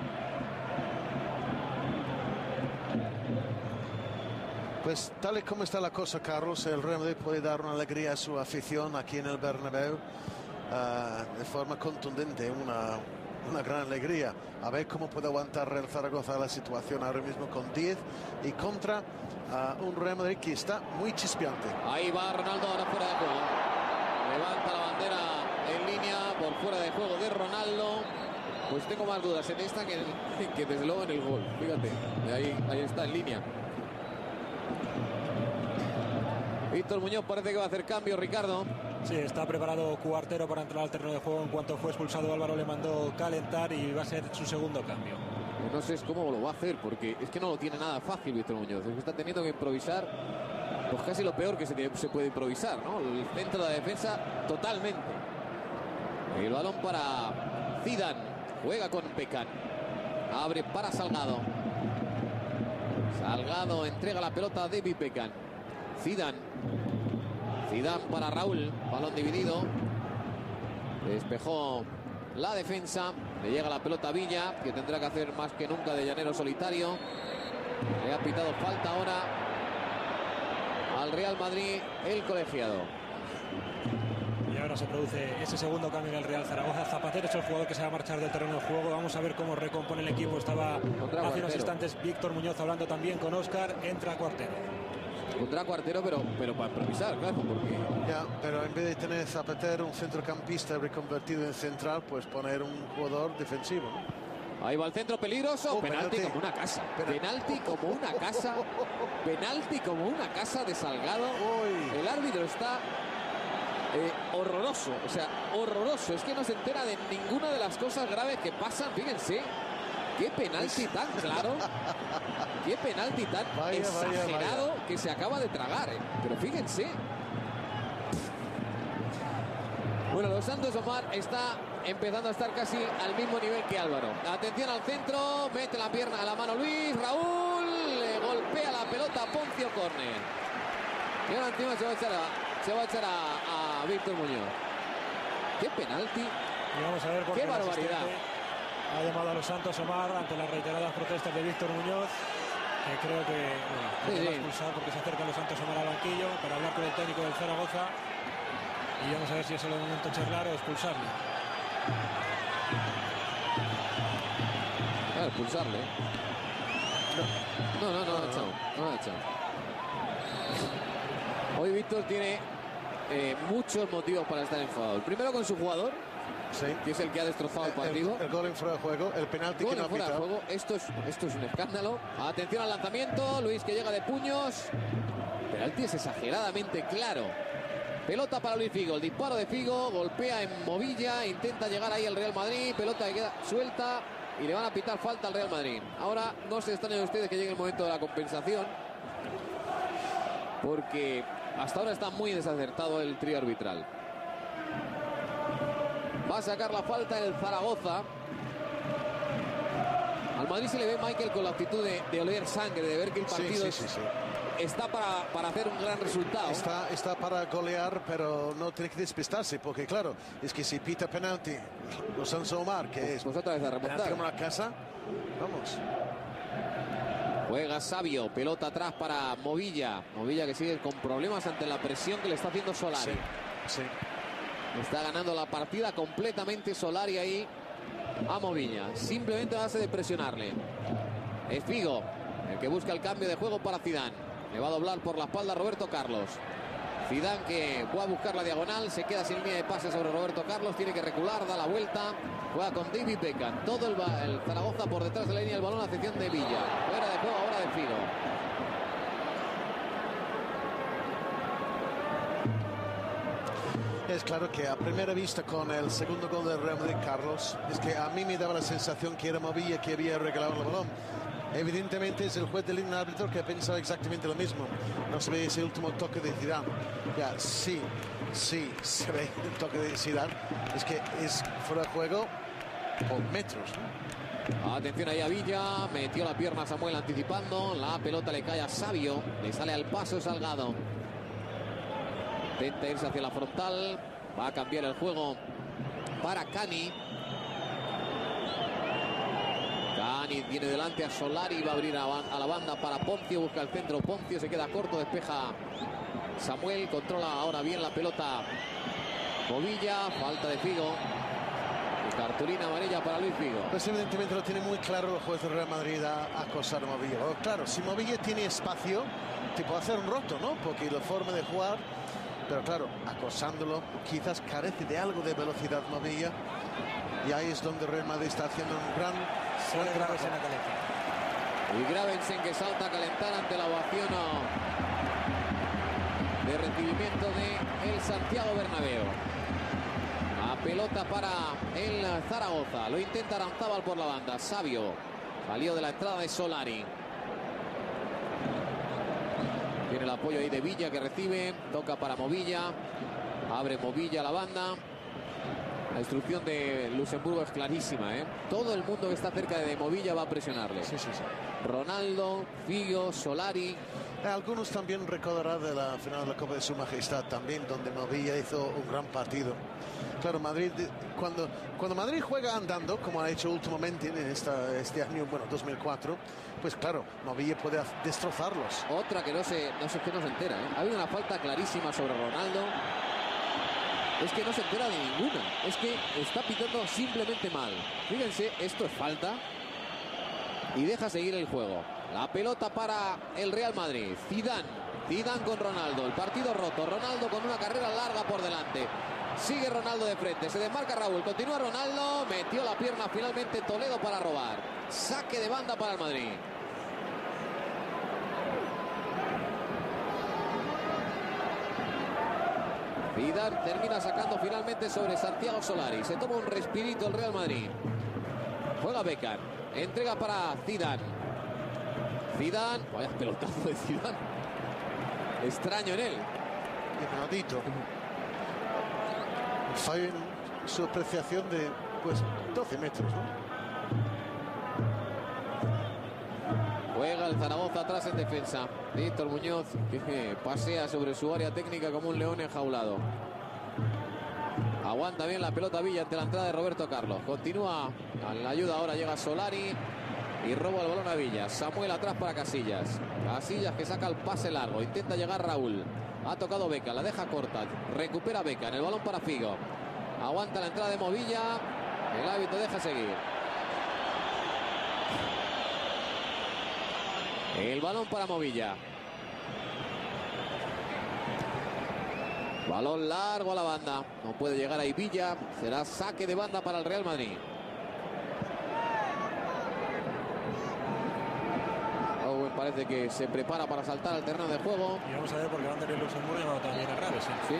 Pues tal y como está la cosa, Carlos, el Real Madrid puede dar una alegría a su afición aquí en el Bernabéu de forma contundente, una gran alegría. A ver cómo puede aguantar Real Zaragoza la situación ahora mismo con 10 y contra un Real Madrid que está muy chispeante. Ahí va Ronaldo ahora fuera de juego. Levanta la bandera en línea por fuera de juego de Ronaldo. Pues tengo más dudas en esta que desde luego en el gol. Fíjate, ahí está en línea. Víctor Muñoz parece que va a hacer cambio, Ricardo. Sí, está preparado Cuartero para entrar al terreno de juego. En cuanto fue expulsado Álvaro le mandó calentar y va a ser su segundo cambio. No sé cómo lo va a hacer, porque es que no lo tiene nada fácil Víctor Muñoz. Es que está teniendo que improvisar pues casi lo peor que se puede improvisar, ¿no? El centro de la defensa totalmente. El balón para Zidane. Juega con Pecan. Abre para Salgado. Salgado entrega la pelota a David Beckham. Zidane para Raúl. Balón dividido. Despejó la defensa. Le llega la pelota a Villa, que tendrá que hacer más que nunca de llanero solitario. Le ha pitado falta ahora al Real Madrid el colegiado. Y ahora se produce ese segundo cambio en el Real Zaragoza. Zapatero es el jugador que se va a marchar del terreno de juego. Vamos a ver cómo recompone el equipo. Estaba hace unos instantes Víctor Muñoz hablando también con Óscar. Entra Cuartero. Contra Cuartero, pero para improvisar, claro, porque... Ya, pero en vez de tener Zapatero, un centrocampista reconvertido en central, pues poner un jugador defensivo, ¿no? Ahí va el centro peligroso. Penalti como una casa. Penalti como una casa. Penalti como una casa de Salgado. El árbitro está horroroso. O sea, horroroso. Es que no se entera de ninguna de las cosas graves que pasan. Fíjense. Qué penalti tan claro. Qué penalti tan exagerado que se acaba de tragar. Pero fíjense. Bueno, Los Santos Omar está empezando a estar casi al mismo nivel que Álvaro. Atención al centro, mete la pierna a la mano Luis, Raúl, le golpea la pelota a Poncio, córner. Y ahora encima se va a echar a Víctor Muñoz. Qué penalti. Y vamos a ver por qué barbaridad. Ha llamado a Los Santos Omar ante las reiteradas protestas de Víctor Muñoz, que creo que va a expulsar porque se acerca Los Santos Omar al banquillo para hablar con el técnico del Zaragoza. Y vamos a ver si es el momento de charlar o expulsarle. Expulsarle. No ha echado. Hoy Víctor tiene muchos motivos para estar enfadado. El primero con su jugador, sí, que es el que ha destrozado el partido. El gol en fuera de juego, el penalti que no ha pitado. Esto es un escándalo. Atención al lanzamiento, Luis que llega de puños. Penalti es exageradamente claro. Pelota para Luis Figo, el disparo de Figo, golpea en Movilla, intenta llegar ahí el Real Madrid, pelota que queda suelta y le van a pitar falta al Real Madrid. Ahora no se extrañen ustedes que llegue el momento de la compensación, porque hasta ahora está muy desacertado el trío arbitral. Va a sacar la falta el Zaragoza. Al Madrid se le ve, Michael, con la actitud de oler sangre, de ver que el partido está para hacer un gran resultado. Está para golear, pero no tiene que despistarse, porque claro, es que si pita penalti los Sanso Omar, que es pues otra vez a remontar como la casa, vamos. Juega Savio, pelota atrás para Movilla. Movilla que sigue con problemas ante la presión que le está haciendo Solari. Sí. Está ganando la partida completamente Solari ahí a Movilla. Simplemente a base de presionarle. Es Figo el que busca el cambio de juego para Zidane. Le va a doblar por la espalda Roberto Carlos. Zidane que va a buscar la diagonal. Se queda sin línea de pase sobre Roberto Carlos. Tiene que recular, da la vuelta. Juega con David Beckham. Todo el Zaragoza por detrás de la línea del balón. A excepción de Villa. Fuera de juego ahora de Figo. Es claro que a primera vista con el segundo gol del Real Madrid, Carlos, es que a mí me daba la sensación que era Movilla que había regalado el balón. Evidentemente es el juez de línea árbitro que ha pensado exactamente lo mismo. No se ve ese último toque de Zidane. Ya, sí, se ve el toque de Zidane. Es que es fuera de juego por metros, ¿no? Atención ahí a Villa. Metió la pierna Samuel anticipando. La pelota le cae a Savio. Le sale al paso Salgado. Intenta irse hacia la frontal. Va a cambiar el juego para Cani. Cani tiene delante a Solari. Va a abrir a la banda para Poncio. Busca el centro. Poncio se queda corto. Despeja Samuel. Controla ahora bien la pelota Movilla. Falta de Figo. Y cartulina amarilla para Luis Figo. Pues evidentemente lo tiene muy claro el juez del Real Madrid a acosar a Movilla. Bueno, claro, si Movilla tiene espacio, te puede hacer un roto, ¿no? Porque la forma de jugar. Pero claro, acosándolo, quizás carece de algo de velocidad Movilla. Y ahí es donde Real Madrid está haciendo un gran Gravensen a calentar. Y Gravensen que salta a calentar ante la ovación de recibimiento de el Santiago Bernabéu. La pelota para el Zaragoza. Lo intenta Aranzábal por la banda. Savio salió de la entrada de Solari. Tiene el apoyo ahí de Villa que recibe. Toca para Movilla. Abre Movilla a la banda. La instrucción de Luxemburgo es clarísima, ¿eh? Todo el mundo que está cerca de Movilla va a presionarle. Sí. Ronaldo, Figo, Solari. Algunos también recordarán de la final de la Copa de Su Majestad también, donde Movilla hizo un gran partido. Claro, Madrid, cuando Madrid juega andando, como ha hecho últimamente en este año, bueno, 2004, pues claro, Movilla puede destrozarlos. Otra que no se entera, ¿eh? Ha habido una falta clarísima sobre Ronaldo. Es que no se entera de ninguna. Es que está pitando simplemente mal. Fíjense, esto es falta. Y deja seguir el juego. La pelota para el Real Madrid. Zidane con Ronaldo. El partido roto. Ronaldo con una carrera larga por delante. Sigue Ronaldo de frente. Se desmarca Raúl. Continúa Ronaldo. Metió la pierna finalmente Toledo para robar. Saque de banda para el Madrid. Zidane termina sacando finalmente sobre Santiago Solari. Se toma un respirito el Real Madrid. Juega Beckham. Entrega para Zidane. Vaya pelotazo de Zidane. Extraño en él. Ignatito. Fallo en su apreciación de 12 metros, ¿no? Juega el Zaragoza atrás en defensa. Víctor Muñoz que pasea sobre su área técnica como un león enjaulado. Aguanta bien la pelota Villa ante la entrada de Roberto Carlos. Continúa a la ayuda. Ahora llega Solari y roba el balón a Villa. Samuel atrás para Casillas. Casillas que saca el pase largo. Intenta llegar Raúl. Ha tocado Beckham. La deja corta. Recupera Beckham. El balón para Figo. Aguanta la entrada de Movilla. El árbitro deja seguir. El balón para Movilla. Balón largo a la banda. No puede llegar ahí Villa. Será saque de banda para el Real Madrid. Owen parece que se prepara para saltar al terreno de juego. Y vamos a ver porque va a tener Luxemburgo también a Gravensen. Sí.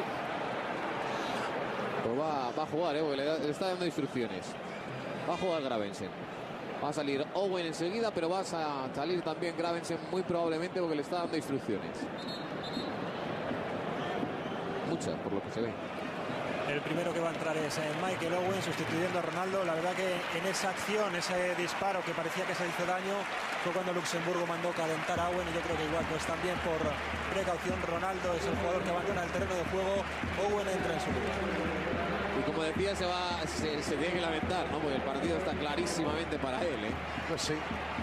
Pues va a jugar, le está dando instrucciones. Va a jugar Gravensen. Va a salir Owen enseguida, pero va a salir también Gravensen muy probablemente porque le está dando instrucciones. Muchas, por lo que se ve. El primero que va a entrar es Michael Owen, sustituyendo a Ronaldo. La verdad que en esa acción, ese disparo que parecía que se hizo daño, fue cuando Luxemburgo mandó calentar a Owen, y yo creo que igual pues también por precaución Ronaldo es el jugador que abandona el terreno de juego. Owen entra en su lugar. Y como decía, se tiene que lamentar, ¿no? Porque el partido está clarísimamente para él, ¿eh? Pues sí.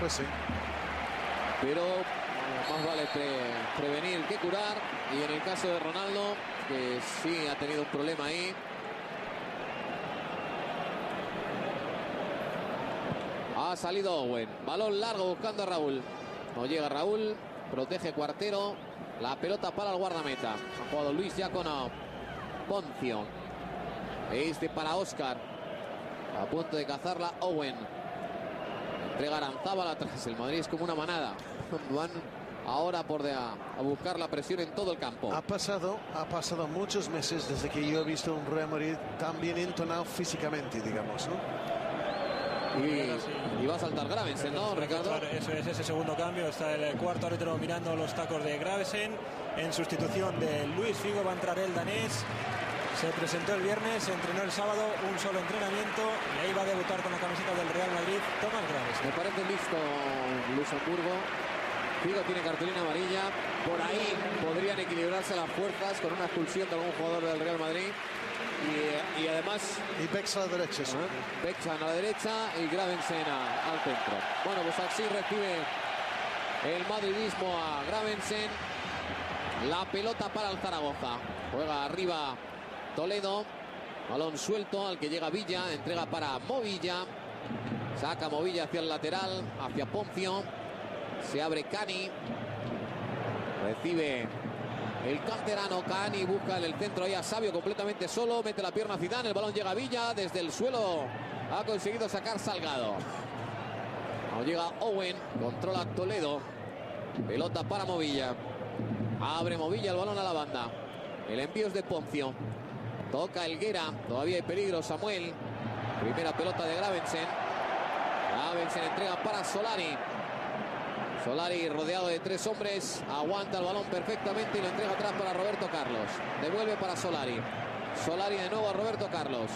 Pero más vale prevenir que curar. Y en el caso de Ronaldo, que sí ha tenido un problema ahí. Ha salido Owen. Balón largo buscando a Raúl. No llega Raúl. Protege Cuartero. La pelota para el guardameta. Ha jugado Luis ya con Poncio. Este para Óscar. A punto de cazarla Owen. Entrega Aranzábal atrás. El Madrid es como una manada. Van ahora a buscar la presión en todo el campo. Ha pasado muchos meses desde que yo he visto un Real Madrid tan bien entonado físicamente, digamos, ¿no? Y va a saltar Gravensen, ¿no, Ricardo? Eso es, ese segundo cambio. Está el cuarto árbitro mirando los tacos de Gravensen. En sustitución de Luis Figo va a entrar el danés. Se presentó el viernes, se entrenó el sábado, un solo entrenamiento, y ahí va a debutar con la camiseta del Real Madrid, Tomás Gravensen. Me parece listo Luxemburgo. Figo tiene cartulina amarilla. Por ahí podrían equilibrarse las fuerzas con una expulsión de algún jugador del Real Madrid. Y además... Y Bex a la derecha. Sí. Bex a la derecha y Gravensen al centro. Bueno, pues así recibe el madridismo a Gravensen. La pelota para el Zaragoza. Juega arriba Toledo. Balón suelto al que llega Villa. Entrega para Movilla. Saca Movilla hacia el lateral, hacia Poncio. Se abre Cani. Recibe el canterano Cani. Busca en el centro ahí a Sabio completamente solo. Mete la pierna a Zidane. El balón llega a Villa. Desde el suelo ha conseguido sacar Salgado. No llega Owen. Controla Toledo. Pelota para Movilla. Abre Movilla el balón a la banda. El envío es de Poncio. Toca Helguera. Todavía hay peligro Samuel. Primera pelota de Gravensen. Gravensen entrega para Solari. Solari rodeado de tres hombres. Aguanta el balón perfectamente y lo entrega atrás para Roberto Carlos. Devuelve para Solari. Solari de nuevo a Roberto Carlos.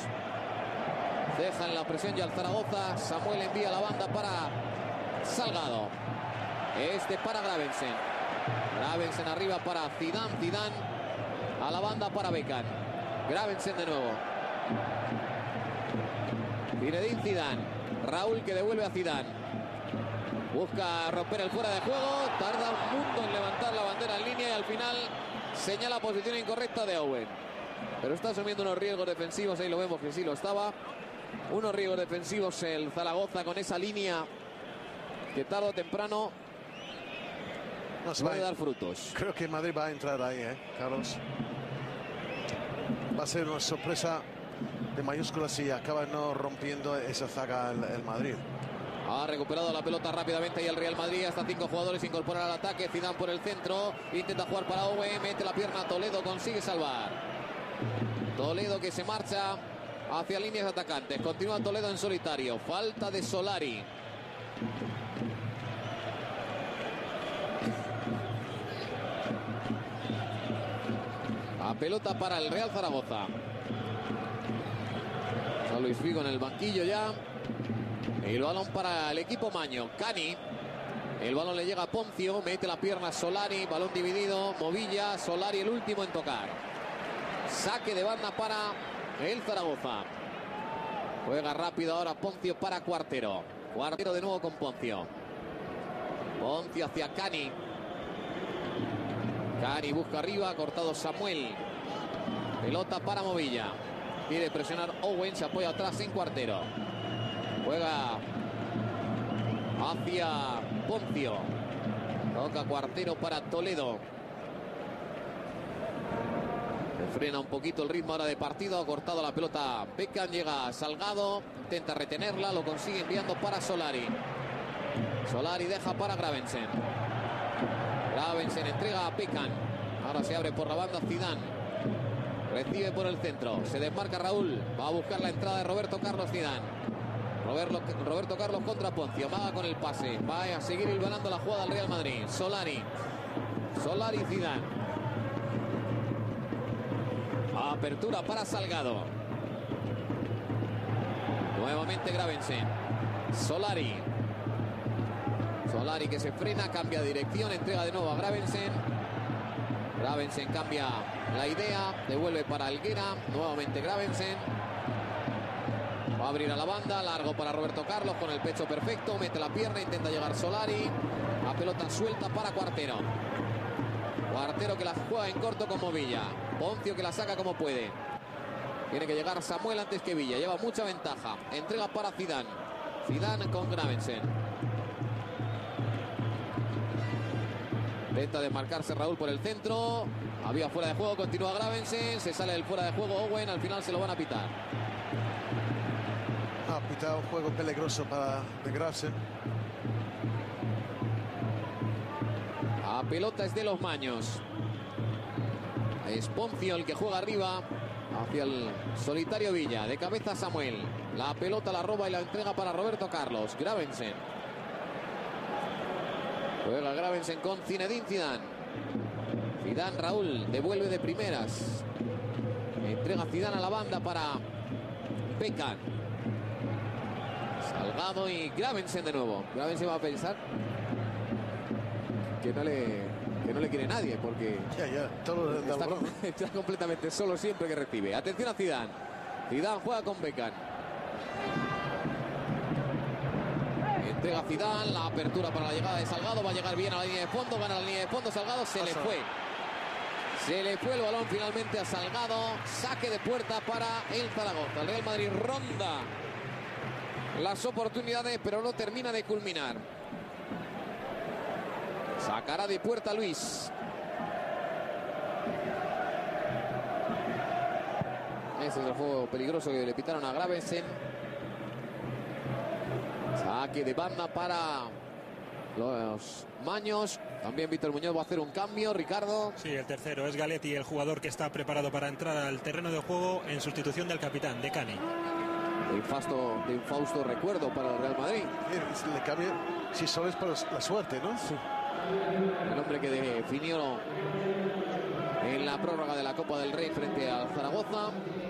Deja en la presión ya al Zaragoza. Samuel envía la banda para Salgado. Este para Gravensen. Gravensen arriba para Zidane. Zidane a la banda para Beckham. Gravensen de nuevo. Zinedine Zidane. Raúl que devuelve a Zidane. Busca romper el fuera de juego. Tarda un mundo en levantar la bandera en línea y al final señala posición incorrecta de Owen. Pero está asumiendo unos riesgos defensivos. Ahí lo vemos que sí lo estaba. Unos riesgos defensivos el Zaragoza con esa línea que tarde o temprano puede dar frutos. Creo que Madrid va a entrar ahí, Carlos. Va a ser una sorpresa de mayúsculas si acaba no rompiendo esa zaga el Madrid. Ha recuperado la pelota rápidamente y el Real Madrid. Hasta 5 jugadores incorporan al ataque. Zidane por el centro. Intenta jugar para Owen. Mete la pierna a Toledo. Consigue salvar. Toledo que se marcha hacia líneas atacantes. Continúa Toledo en solitario. Falta de Solari. La pelota para el Real Zaragoza. Está Luis Figo en el banquillo ya. El balón para el equipo maño. Cani. El balón le llega a Poncio. Mete la pierna Solari. Balón dividido. Movilla. Solari el último en tocar. Saque de banda para el Zaragoza. Juega rápido ahora Poncio para Cuartero. Cuartero de nuevo con Poncio. Poncio hacia Cani. Cani busca arriba. Cortado Samuel. Pelota para Movilla. Quiere presionar Owen. Se apoya atrás en Cuartero. Juega hacia Poncio. Toca Cuartero para Toledo. Frena un poquito el ritmo ahora de partido. Ha cortado la pelota Beckham. Llega Salgado. Intenta retenerla. Lo consigue enviando para Solari. Solari deja para Gravensen. Gravensen entrega a Beckham. Ahora se abre por la banda Zidane. Recibe por el centro. Se desmarca Raúl. Va a buscar la entrada de Roberto Carlos Zidane. Roberto Carlos contra Poncio. Maga con el pase. Va a seguir hilvanando la jugada al Real Madrid. Solari. Solari Zidane. Apertura para Salgado. Nuevamente Gravensen. Solari. Solari que se frena, cambia de dirección, entrega de nuevo a Gravensen. Gravensen cambia la idea, devuelve para Helguera. Nuevamente Gravensen. Va a abrir a la banda, largo para Roberto Carlos con el pecho perfecto. Mete la pierna, intenta llegar Solari. La pelota suelta para Cuartero. Cuartero que la juega en corto como Villa. Poncio que la saca como puede. Tiene que llegar Samuel antes que Villa. Lleva mucha ventaja. Entrega para Zidane. Zidane con Gravensen. Intenta desmarcarse Raúl por el centro. Había fuera de juego. Continúa Gravensen. Se sale del fuera de juego Owen. Al final se lo van a pitar. Ha pitado un juego peligroso para de Gravensen. La pelota es de los Maños. Es Poncio el que juega arriba hacia el solitario Villa. De cabeza Samuel. La pelota la roba y la entrega para Roberto Carlos. Gravensen. Juega Gravensen con Zinedine Zidane. Zidane, Raúl, devuelve de primeras. Entrega Zidane a la banda para Beckham. Salgado y Gravensen de nuevo. Gravensen va a pensar que no le quiere nadie, porque está completamente solo siempre que recibe. Atención a Zidane. Zidane juega con Beckham. Entrega Zidane, la apertura para la llegada de Salgado. Va a llegar bien a la línea de fondo, gana la línea de fondo. Salgado se le fue. Se le fue el balón finalmente a Salgado. Saque de puerta para el Zaragoza. El Real Madrid ronda las oportunidades, pero no termina de culminar. Sacará de puerta Luis. Ese es el juego peligroso que le pitaron a Gravensen. Saque de banda para los Maños. También Víctor Muñoz va a hacer un cambio. Ricardo. Sí, el tercero es Galetti, el jugador que está preparado para entrar al terreno de juego en sustitución del capitán, de Cani. De infausto recuerdo para el Real Madrid. Le cambia, si solo es para la suerte, ¿no? Sí. El hombre que definió en la prórroga de la Copa del Rey frente al Zaragoza.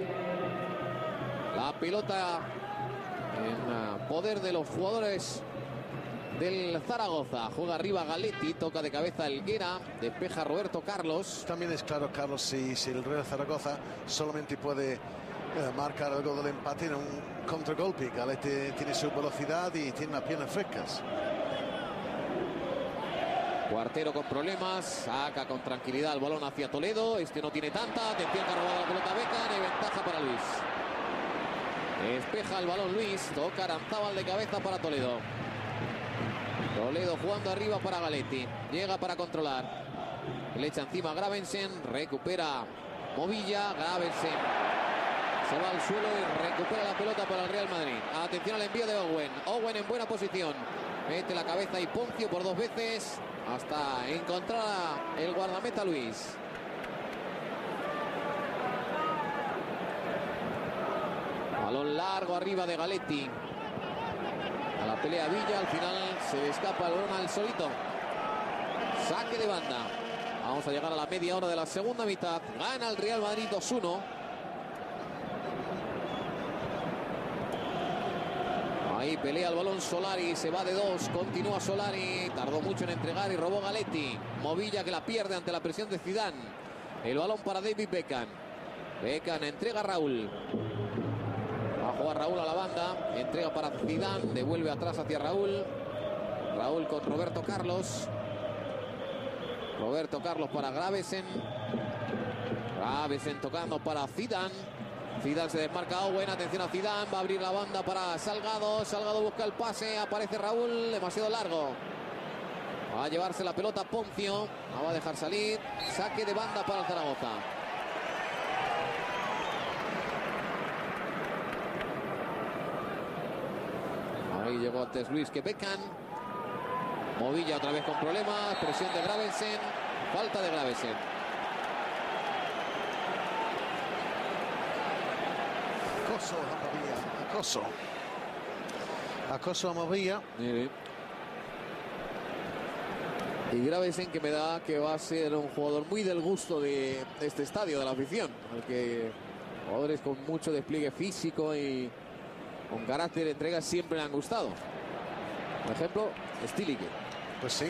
La pelota en poder de los jugadores del Zaragoza. Juega arriba Galetti, toca de cabeza Helguera, despeja Roberto Carlos. También es claro, Carlos, si el Real Zaragoza solamente puede marcar el gol del empate en un contragolpe. Galetti tiene su velocidad y tiene las piernas frescas. Cuartero con problemas, saca con tranquilidad el balón hacia Toledo. Este no tiene tanta, atención que ha robado la pelota Beckham y ventaja para Luis. Despeja el balón Luis, toca Aranzábal de cabeza para Toledo. Toledo jugando arriba para Galetti, llega para controlar. Le echa encima a Gravensen, recupera Movilla, Gravensen se va al suelo y recupera la pelota para el Real Madrid. Atención al envío de Owen. Owen en buena posición. Mete la cabeza y Poncio por dos veces hasta encontrar el guardameta Luis. Balón largo arriba de Galetti. A la pelea Villa, al final se le escapa el balón al solito. Saque de banda. Vamos a llegar a la media hora de la segunda mitad. Gana el Real Madrid 2-1. Ahí pelea el balón Solari, se va de dos, continúa Solari, tardó mucho en entregar y robó Galetti. Movilla que la pierde ante la presión de Zidane. El balón para David Beckham. Beckham entrega a Raúl. Va a jugar Raúl a la banda, entrega para Zidane, devuelve atrás hacia Raúl. Raúl con Roberto Carlos. Roberto Carlos para Gravensen. Gravensen tocando para Zidane. Zidane se desmarca a Owen, atención a Zidane, va a abrir la banda para Salgado. Salgado busca el pase, aparece Raúl, demasiado largo. Va a llevarse la pelota Poncio, la va a dejar salir. Saque de banda para el Zaragoza. Ahí llegó antes Luis que Beckham. Movilla otra vez con problemas, presión de Gravensen, falta de Gravensen. Acoso a Movilla. Sí. Y Gravesen, que me da que va a ser un jugador muy del gusto de este estadio, de la afición, al que jugadores con mucho despliegue físico y con carácter de entrega siempre le han gustado. Por ejemplo, Stilicke. Pues sí.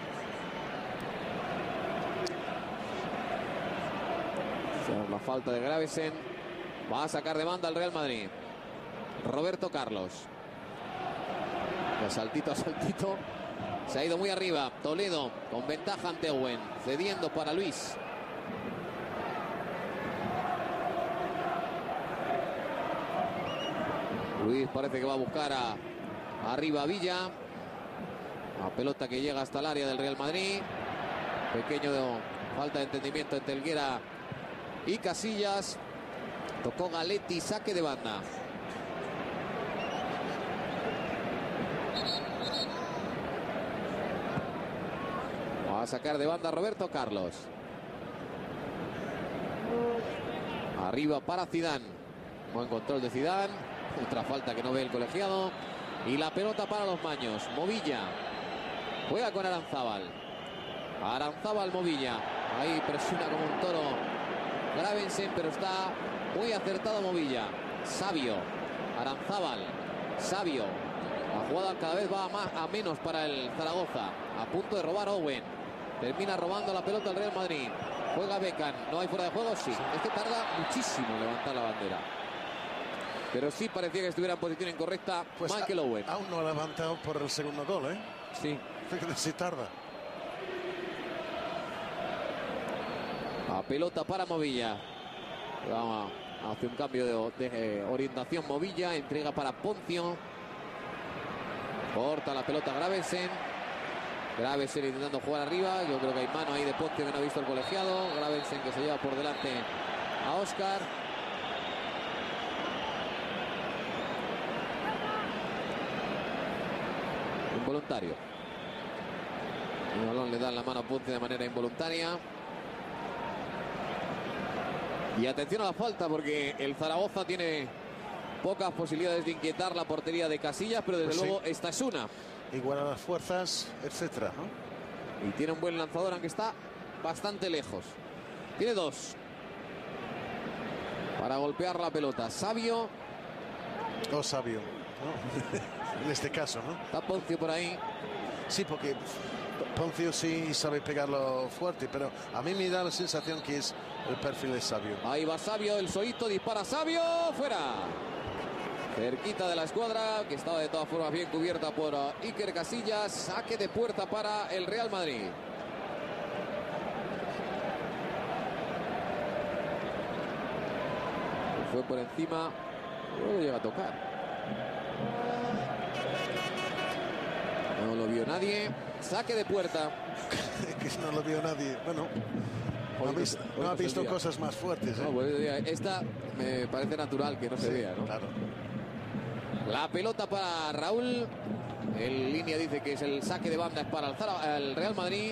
La falta de Gravesen. Va a sacar de banda el Real Madrid. Roberto Carlos. De saltito a saltito. Se ha ido muy arriba. Toledo con ventaja ante Owen. Cediendo para Luis. Luis parece que va a buscar arriba a Villa. La pelota que llega hasta el área del Real Madrid. Pequeño falta de entendimiento entre Helguera y Casillas. Tocó Galetti, saque de banda. Va a sacar de banda Roberto Carlos. Arriba para Zidane. Buen control de Zidane. Otra falta que no ve el colegiado. Y la pelota para los Maños. Movilla. Juega con Aranzábal. Aranzábal, Movilla. Ahí presiona como un toro Gravesen, pero está muy acertado Movilla. Sabio. Aranzábal. Sabio. La jugada cada vez va a menos para el Zaragoza. A punto de robar Owen. Termina robando la pelota el Real Madrid. Juega Beckham. ¿No hay fuera de juego? Sí. Es que tarda muchísimo en levantar la bandera. Pero sí parecía que estuviera en posición incorrecta pues Michael Owen. Aún no ha levantado por el segundo gol, ¿eh? Sí. Fíjate si tarda. La pelota para Movilla. Hace un cambio de orientación Movilla. Entrega para Poncio. Corta la pelota Gravesen. Gravesen intentando jugar arriba. Yo creo que hay mano ahí de Poncio que no ha visto el colegiado. Gravesen que se lleva por delante a Óscar. Involuntario. El balón le da la mano a Ponce de manera involuntaria. Y atención a la falta porque el Zaragoza tiene pocas posibilidades de inquietar la portería de Casillas, pero desde luego esta es una. Igual a las fuerzas, etcétera, ¿no? Y tiene un buen lanzador, aunque está bastante lejos. Tiene dos para golpear la pelota. Sabio. O Sabio, ¿no? En este caso, ¿no? Está Poncio por ahí. Sí, porque Poncio sí sabe pegarlo fuerte, pero a mí me da la sensación que es el perfil de Sabio. Ahí va Sabio, el solito dispara Sabio, fuera. Cerquita de la escuadra, que estaba de todas formas bien cubierta por Iker Casillas. Saque de puerta para el Real Madrid. Fue por encima, no lo llega a tocar. No lo vio nadie. Saque de puerta. Que no lo vio nadie. Bueno, no ha visto cosas más fuertes, ¿eh? No, pues, esta me parece natural que no se vea, ¿no? Claro. La pelota para Raúl. En línea dice que es el saque de banda, es para el Real Madrid.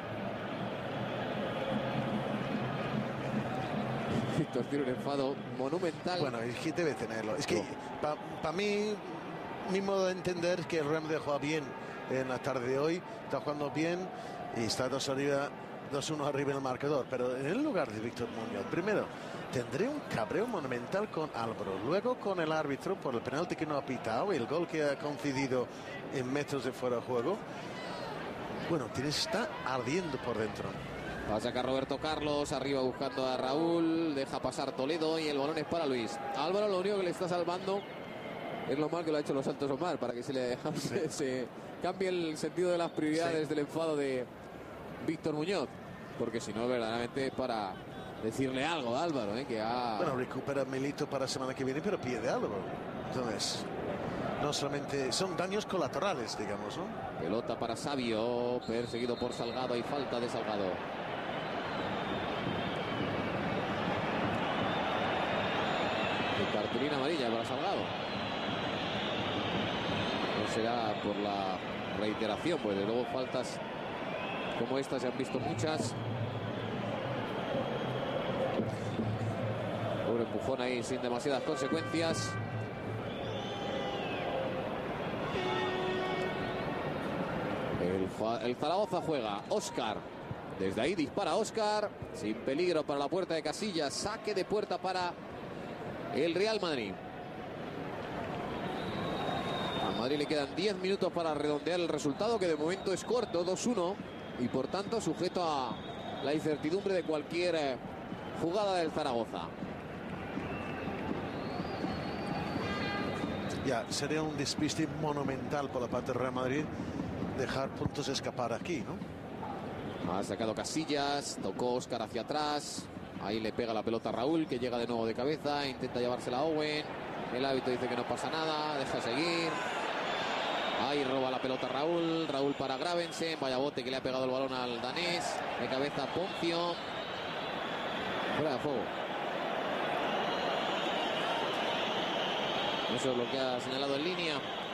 Víctor tiene un enfado monumental. Bueno, es que debe tenerlo. Es que para mí, mi modo de entender es que el Real Madrid juega bien en la tarde de hoy. Está jugando bien y está 2-1 arriba en el marcador. Pero en el lugar de Víctor Muñoz, primero, tendré un cabreo monumental con Álvaro. Luego con el árbitro por el penalti que no ha pitado y el gol que ha concedido en metros de fuera de juego. Bueno, está ardiendo por dentro. Va a sacar Roberto Carlos, arriba buscando a Raúl, deja pasar Toledo y el balón es para Luis. Álvaro lo único que le está salvando es lo mal que lo ha hecho los Santos Omar, para que se cambie el sentido de las prioridades del enfado de Víctor Muñoz, porque si no verdaderamente es para decirle algo a Álvaro, que ha... Bueno, recupera Milito para la semana que viene, pero pierde Álvaro. Entonces, no solamente son daños colaterales, digamos, ¿no? Pelota para Sabio, perseguido por Salgado y falta de Salgado. Cartulina amarilla para Salgado. No será por la reiteración, pues de luego faltas como estas se han visto muchas. Pobre empujón ahí sin demasiadas consecuencias. El El Zaragoza juega Óscar. Desde ahí dispara Óscar. Sin peligro para la puerta de Casillas. Saque de puerta para el Real Madrid. Al Madrid le quedan 10 minutos para redondear el resultado, que de momento es corto, 2-1. Y por tanto sujeto a la incertidumbre de cualquier jugada del Zaragoza. Ya, sería un despiste monumental por la parte del Real Madrid dejar puntos escapar aquí, ¿no? Ha sacado Casillas, tocó Óscar hacia atrás. Ahí le pega la pelota a Raúl, que llega de nuevo de cabeza, intenta llevársela a Owen. El árbitro dice que no pasa nada, deja seguir. Ahí roba la pelota Raúl. Raúl para Gravensen. Vaya bote que le ha pegado el balón al danés. De cabeza Poncio. Fuera de juego. Eso es lo que ha señalado en línea.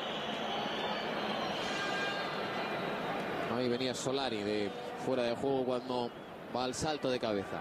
Ahí venía Solari de fuera de juego cuando va al salto de cabeza.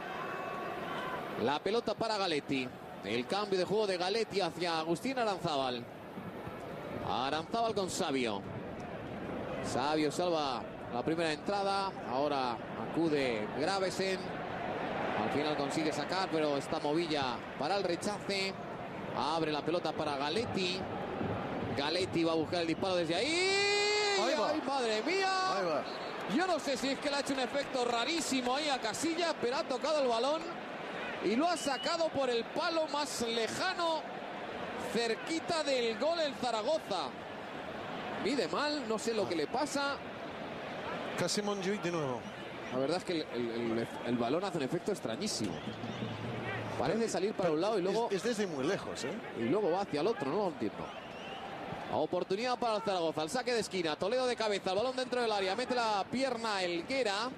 La pelota para Galetti. El cambio de juego de Galetti hacia Agustín Aranzábal. Aranzábal con Savio. Savio salva la primera entrada. Ahora acude Gravesen. Al final consigue sacar, pero está Movilla para el rechace. Abre la pelota para Galetti. Galetti va a buscar el disparo desde ahí. ¡Ay, madre mía! Yo no sé si es que le ha hecho un efecto rarísimo ahí a Casillas, pero ha tocado el balón y lo ha sacado por el palo más lejano, cerquita del gol el Zaragoza. Mide mal, no sé lo que le pasa. Casi Montjuic de nuevo. La verdad es que el balón hace un efecto extrañísimo. Parece salir para un lado y luego... Es desde muy lejos, ¿eh? Y luego va hacia el otro, no lo entiendo. Oportunidad para el Zaragoza, el saque de esquina. Toledo de cabeza, el balón dentro del área. Mete la pierna Helguera.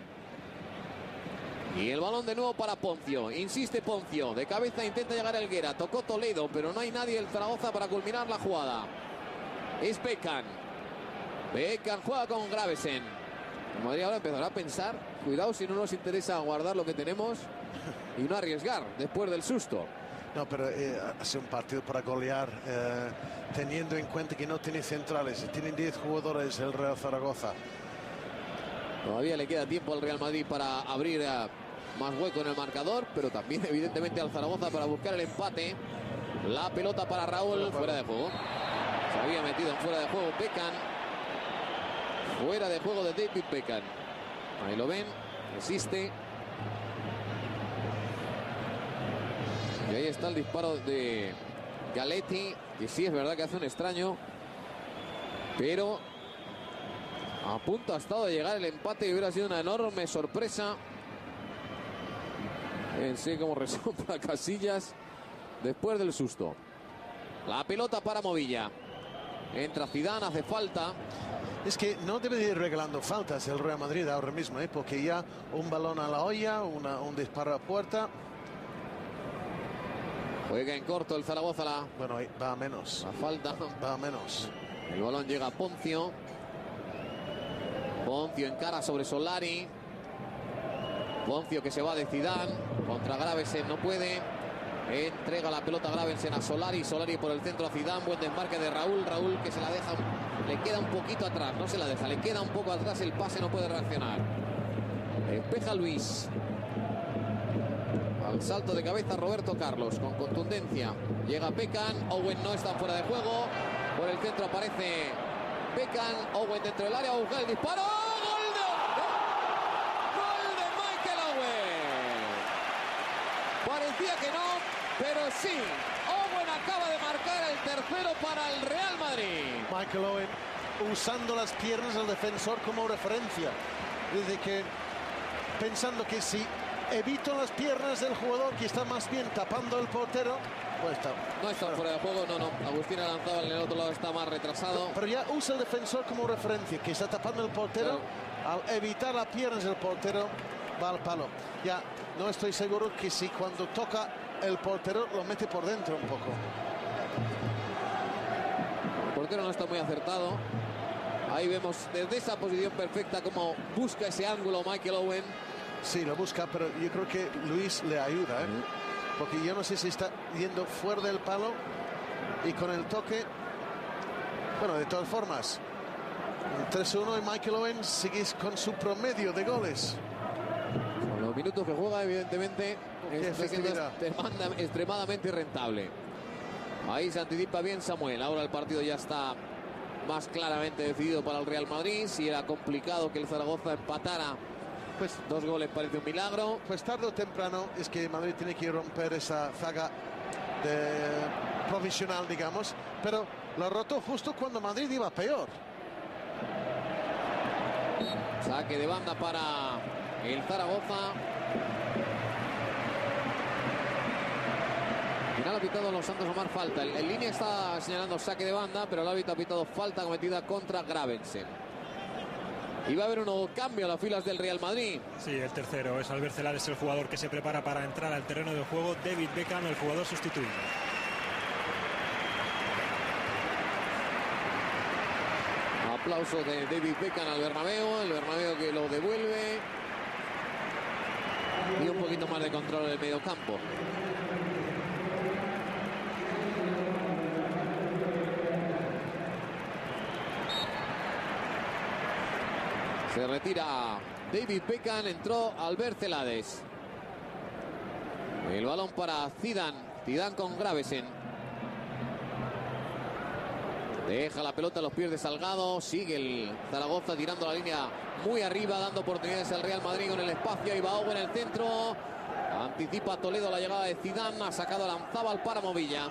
Y el balón de nuevo para Poncio. Insiste Poncio, de cabeza intenta llegar a Helguera. Tocó Toledo, pero no hay nadie del Zaragoza para culminar la jugada. Es Beckham. Beckham juega con Gravesen. El Madrid ahora empezará a pensar, cuidado si no nos interesa guardar lo que tenemos y no arriesgar después del susto. No, pero hace un partido para golear, teniendo en cuenta que no tiene centrales, tienen 10 jugadores el Real Zaragoza. Todavía le queda tiempo al Real Madrid para abrir más hueco en el marcador, pero también evidentemente al Zaragoza para buscar el empate. La pelota para Raúl, fuera de juego. Se había metido en fuera de juego Beckham. Fuera de juego de David Beckham. Ahí lo ven, resiste. Y ahí está el disparo de Galetti, que sí es verdad que hace un extraño, pero a punto ha estado de llegar el empate y hubiera sido una enorme sorpresa. Sí, como resopla Casillas después del susto. La pelota para Movilla. Entra Zidane, hace falta. Es que no debe de ir regalando faltas el Real Madrid ahora mismo, porque ya un balón a la olla, un disparo a puerta. Juega en corto el Zaragoza. Bueno, va a menos. La falta. Va a menos. El balón llega a Poncio. Poncio encara sobre Solari. Poncio que se va de Zidane. Contra Gravesen no puede. Entrega la pelota Gravesen a Solari. Solari por el centro a Zidane. Buen desmarque de Raúl. Raúl que se la deja. Le queda un poquito atrás. No se la deja. Le queda un poco atrás el pase. No puede reaccionar. Despeja Luis. Al salto de cabeza Roberto Carlos con contundencia. Llega Beckham. Owen no está fuera de juego. Por el centro aparece Beckham. Owen dentro del área. Va a buscar el disparo. ¡Gol de Michael Owen! Parecía que no, pero sí. Owen acaba de marcar el tercero para el Real Madrid. Michael Owen usando las piernas del defensor como referencia. Desde que pensando que si evito las piernas del jugador que está más bien tapando el portero, pues está. No está fuera de juego, no. Agustín Aranzábal en el otro lado está más retrasado. Pero ya usa el defensor como referencia, que está tapando el portero. Claro. Al evitar las piernas del portero, va al palo. Ya no estoy seguro que si cuando toca el portero lo mete por dentro un poco. El portero no está muy acertado. Ahí vemos desde esa posición perfecta como busca ese ángulo Michael Owen. Sí, lo busca, pero yo creo que Luis le ayuda, porque yo no sé si está yendo fuera del palo y con el toque. Bueno, de todas formas, 3-1 y Michael Owen sigue con su promedio de goles. Con los minutos que juega, evidentemente, es extremadamente rentable. Ahí se anticipa bien Samuel. Ahora el partido ya está más claramente decidido para el Real Madrid. Si era complicado que el Zaragoza empatara, pues 2 goles parece un milagro. Pues tarde o temprano es que Madrid tiene que romper esa zaga provisional, digamos, pero lo rotó justo cuando Madrid iba peor. Saque de banda para el Zaragoza. Final ha pitado Los Santos Omar falta. En línea está señalando saque de banda, pero el árbitro ha pitado falta cometida contra Gravensen. Y va a haber un nuevo cambio a las filas del Real Madrid. Sí, el tercero es Albert Celades, el jugador que se prepara para entrar al terreno de juego. David Beckham, el jugador sustituido. Aplauso de David Beckham al Bernabéu. El Bernabéu que lo devuelve. Y un poquito más de control en el medio campo. Se retira David Beckham, entró Albert Celades. El balón para Zidane. Zidane con Gravesen. Deja la pelota a los pies de Salgado. Sigue el Zaragoza tirando la línea muy arriba, dando oportunidades al Real Madrid con el espacio. Ahí va Owen en el centro. Anticipa Toledo la llegada de Zidane. Ha sacado Lanzábal para Movilla.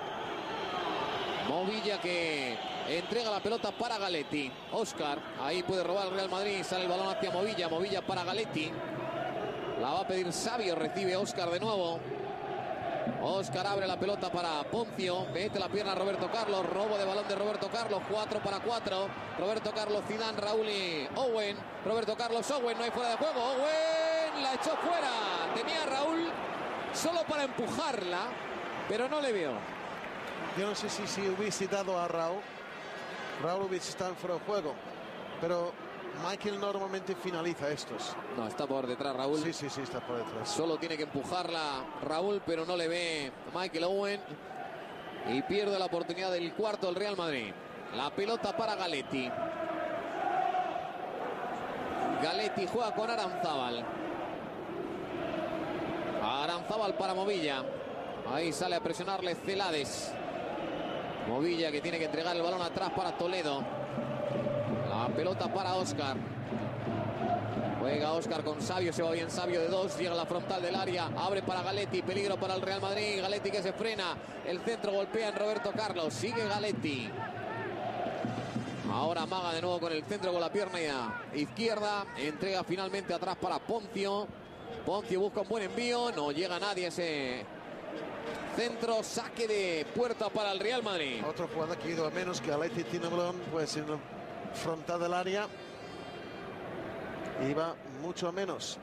Movilla que entrega la pelota para Galetti. Óscar, ahí puede robar el Real Madrid. Sale el balón hacia Movilla. Movilla para Galetti. La va a pedir Sabio. Recibe Óscar de nuevo. Óscar abre la pelota para Poncio. Mete la pierna a Roberto Carlos. Robo de balón de Roberto Carlos. 4-4. Roberto Carlos, Zidane, Raúl y Owen. Roberto Carlos, Owen. No hay fuera de juego. Owen la echó fuera. Tenía a Raúl solo para empujarla, pero no le vio. Yo no sé si hubiese dado a Raúl hubiese estado en fuera de juego, pero Michael normalmente finaliza estos. No, está por detrás Raúl. Sí, está por detrás. Solo tiene que empujarla Raúl, pero no le ve Michael Owen. Y pierde la oportunidad del cuarto del Real Madrid. La pelota para Galetti. Galetti juega con Aranzábal. Aranzábal para Movilla. Ahí sale a presionarle Celades. Movilla que tiene que entregar el balón atrás para Toledo. La pelota para Óscar. Juega Óscar con Sabio, se va bien Sabio de 2, llega a la frontal del área, abre para Galetti, peligro para el Real Madrid. Galetti que se frena, el centro golpea en Roberto Carlos, sigue Galetti. Ahora amaga de nuevo con el centro con la pierna izquierda, entrega finalmente atrás para Poncio. Poncio busca un buen envío, no llega nadie a ese centro, saque de puerta para el Real Madrid. Otro jugador que ha ido a menos, que Galetti tiene balón, pues en la frontal del área. Iba mucho a menos.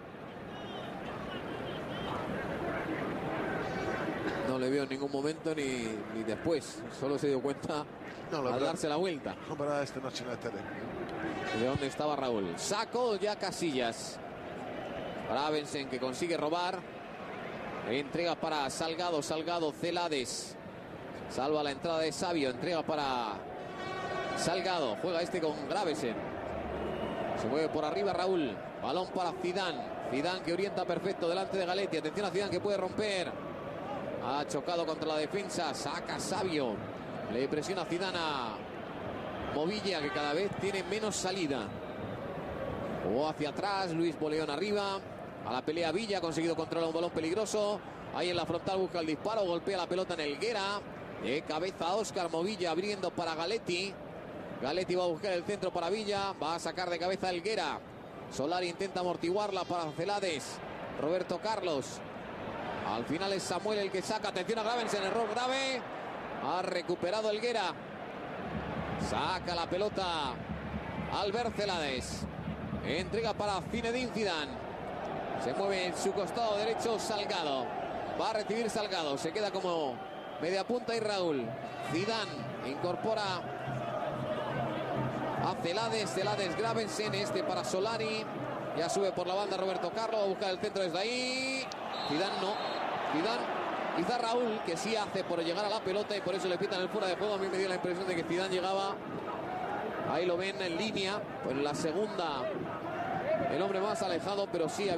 No le vio en ningún momento ni después. Solo se dio cuenta al darse la vuelta. No, pero esta noche no es tele. ¿De dónde estaba Raúl? Sacó ya Casillas. Gravensen que consigue robar. Entrega para Salgado. Salgado, Celades. Salva la entrada de Sabio. Entrega para Salgado. Juega este con Gravensen. Se mueve por arriba Raúl. Balón para Zidane. Zidane que orienta perfecto delante de Galetti. Atención a Zidane que puede romper. Ha chocado contra la defensa. Saca Sabio. Le presiona Zidane a Movilla, que cada vez tiene menos salida. O hacia atrás. Luis Boleón arriba. A la pelea Villa. Ha conseguido controlar un balón peligroso. Ahí en la frontal busca el disparo. Golpea la pelota en Helguera. De cabeza Óscar. Movilla abriendo para Galetti. Galetti va a buscar el centro para Villa. Va a sacar de cabeza Helguera. Solari intenta amortiguarla para Celades. Roberto Carlos. Al final es Samuel el que saca. Atención a Gravensen. Error grave. Ha recuperado Helguera. Saca la pelota Albert Celades. Entrega para Zinedine Zidane. Se mueve en su costado derecho Salgado. Va a recibir Salgado. Se queda como media punta y Raúl. Zidane incorpora a Celades. Celades, Gravensen. Este para Solari. Ya sube por la banda Roberto Carlos. Va a buscar el centro desde ahí. Zidane no. Zidane. Quizá Raúl, que sí hace por llegar a la pelota y por eso le pitan el fuera de juego. A mí me dio la impresión de que Zidane llegaba Ahí lo ven en línea, pues en la segunda el hombre más alejado, pero sí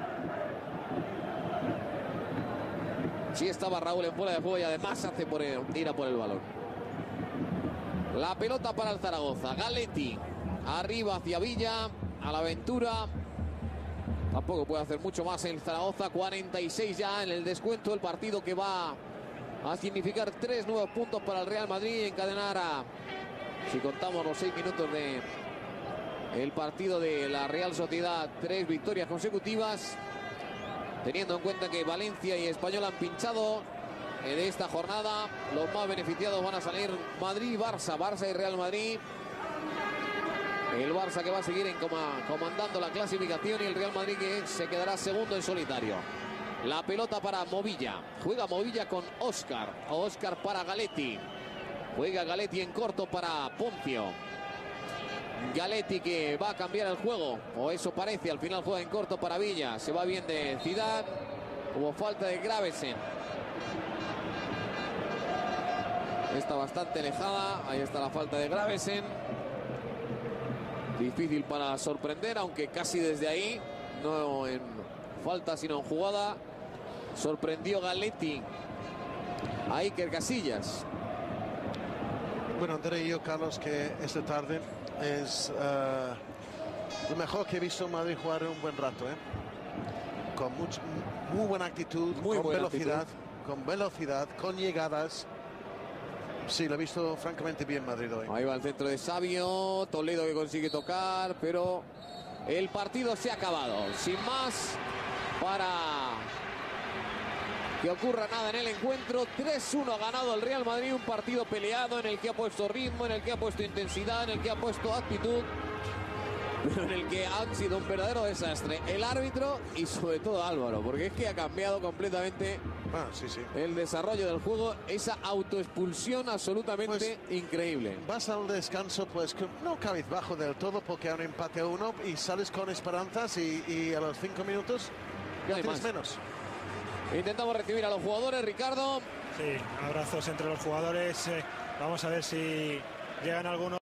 estaba Raúl en fuera de juego y además hace por ir a por el balón. La pelota para el Zaragoza. Galetti arriba hacia Villa, a la aventura. Tampoco puede hacer mucho más el Zaragoza. 46 ya en el descuento. El partido que va a significar 3 nuevos puntos para el Real Madrid. Encadenar si contamos los 6 minutos de el partido de la Real Sociedad, 3 victorias consecutivas. Teniendo en cuenta que Valencia y Español han pinchado de esta jornada, los más beneficiados van a salir Madrid y Barça. Barça y Real Madrid. El Barça que va a seguir comandando la clasificación y el Real Madrid que se quedará segundo en solitario. La pelota para Movilla. Juega Movilla con Óscar. Óscar para Galetti. Juega Galetti en corto para Poncio. Galetti que va a cambiar el juego, o eso parece. Al final juega en corto para Villa. Se va bien de Zidane. Hubo falta de Gravesen. Está bastante alejada. Ahí está la falta de Gravesen. Difícil para sorprender, aunque casi desde ahí, no en falta sino en jugada, sorprendió Galetti a Iker Casillas. Bueno, diré yo, Carlos, que esta tarde es lo mejor que he visto en Madrid jugar en un buen rato, con muy buena actitud, con velocidad, con llegadas. Sí, lo he visto francamente bien Madrid hoy. Ahí va el centro de Sabio, Toledo que consigue tocar, pero el partido se ha acabado. Sin más, para que ocurra nada en el encuentro, 3-1 ha ganado el Real Madrid, un partido peleado en el que ha puesto ritmo, en el que ha puesto intensidad, en el que ha puesto actitud, pero en el que han sido un verdadero desastre el árbitro y sobre todo Álvaro, porque es que ha cambiado completamente el desarrollo del juego, esa autoexpulsión absolutamente increíble. Vas al descanso pues no cabizbajo del todo porque hay un empate a 1 y sales con esperanzas y a los 5 minutos ya tienes menos. Intentamos recibir a los jugadores, Ricardo. Sí, abrazos entre los jugadores. Vamos a ver si llegan algunos.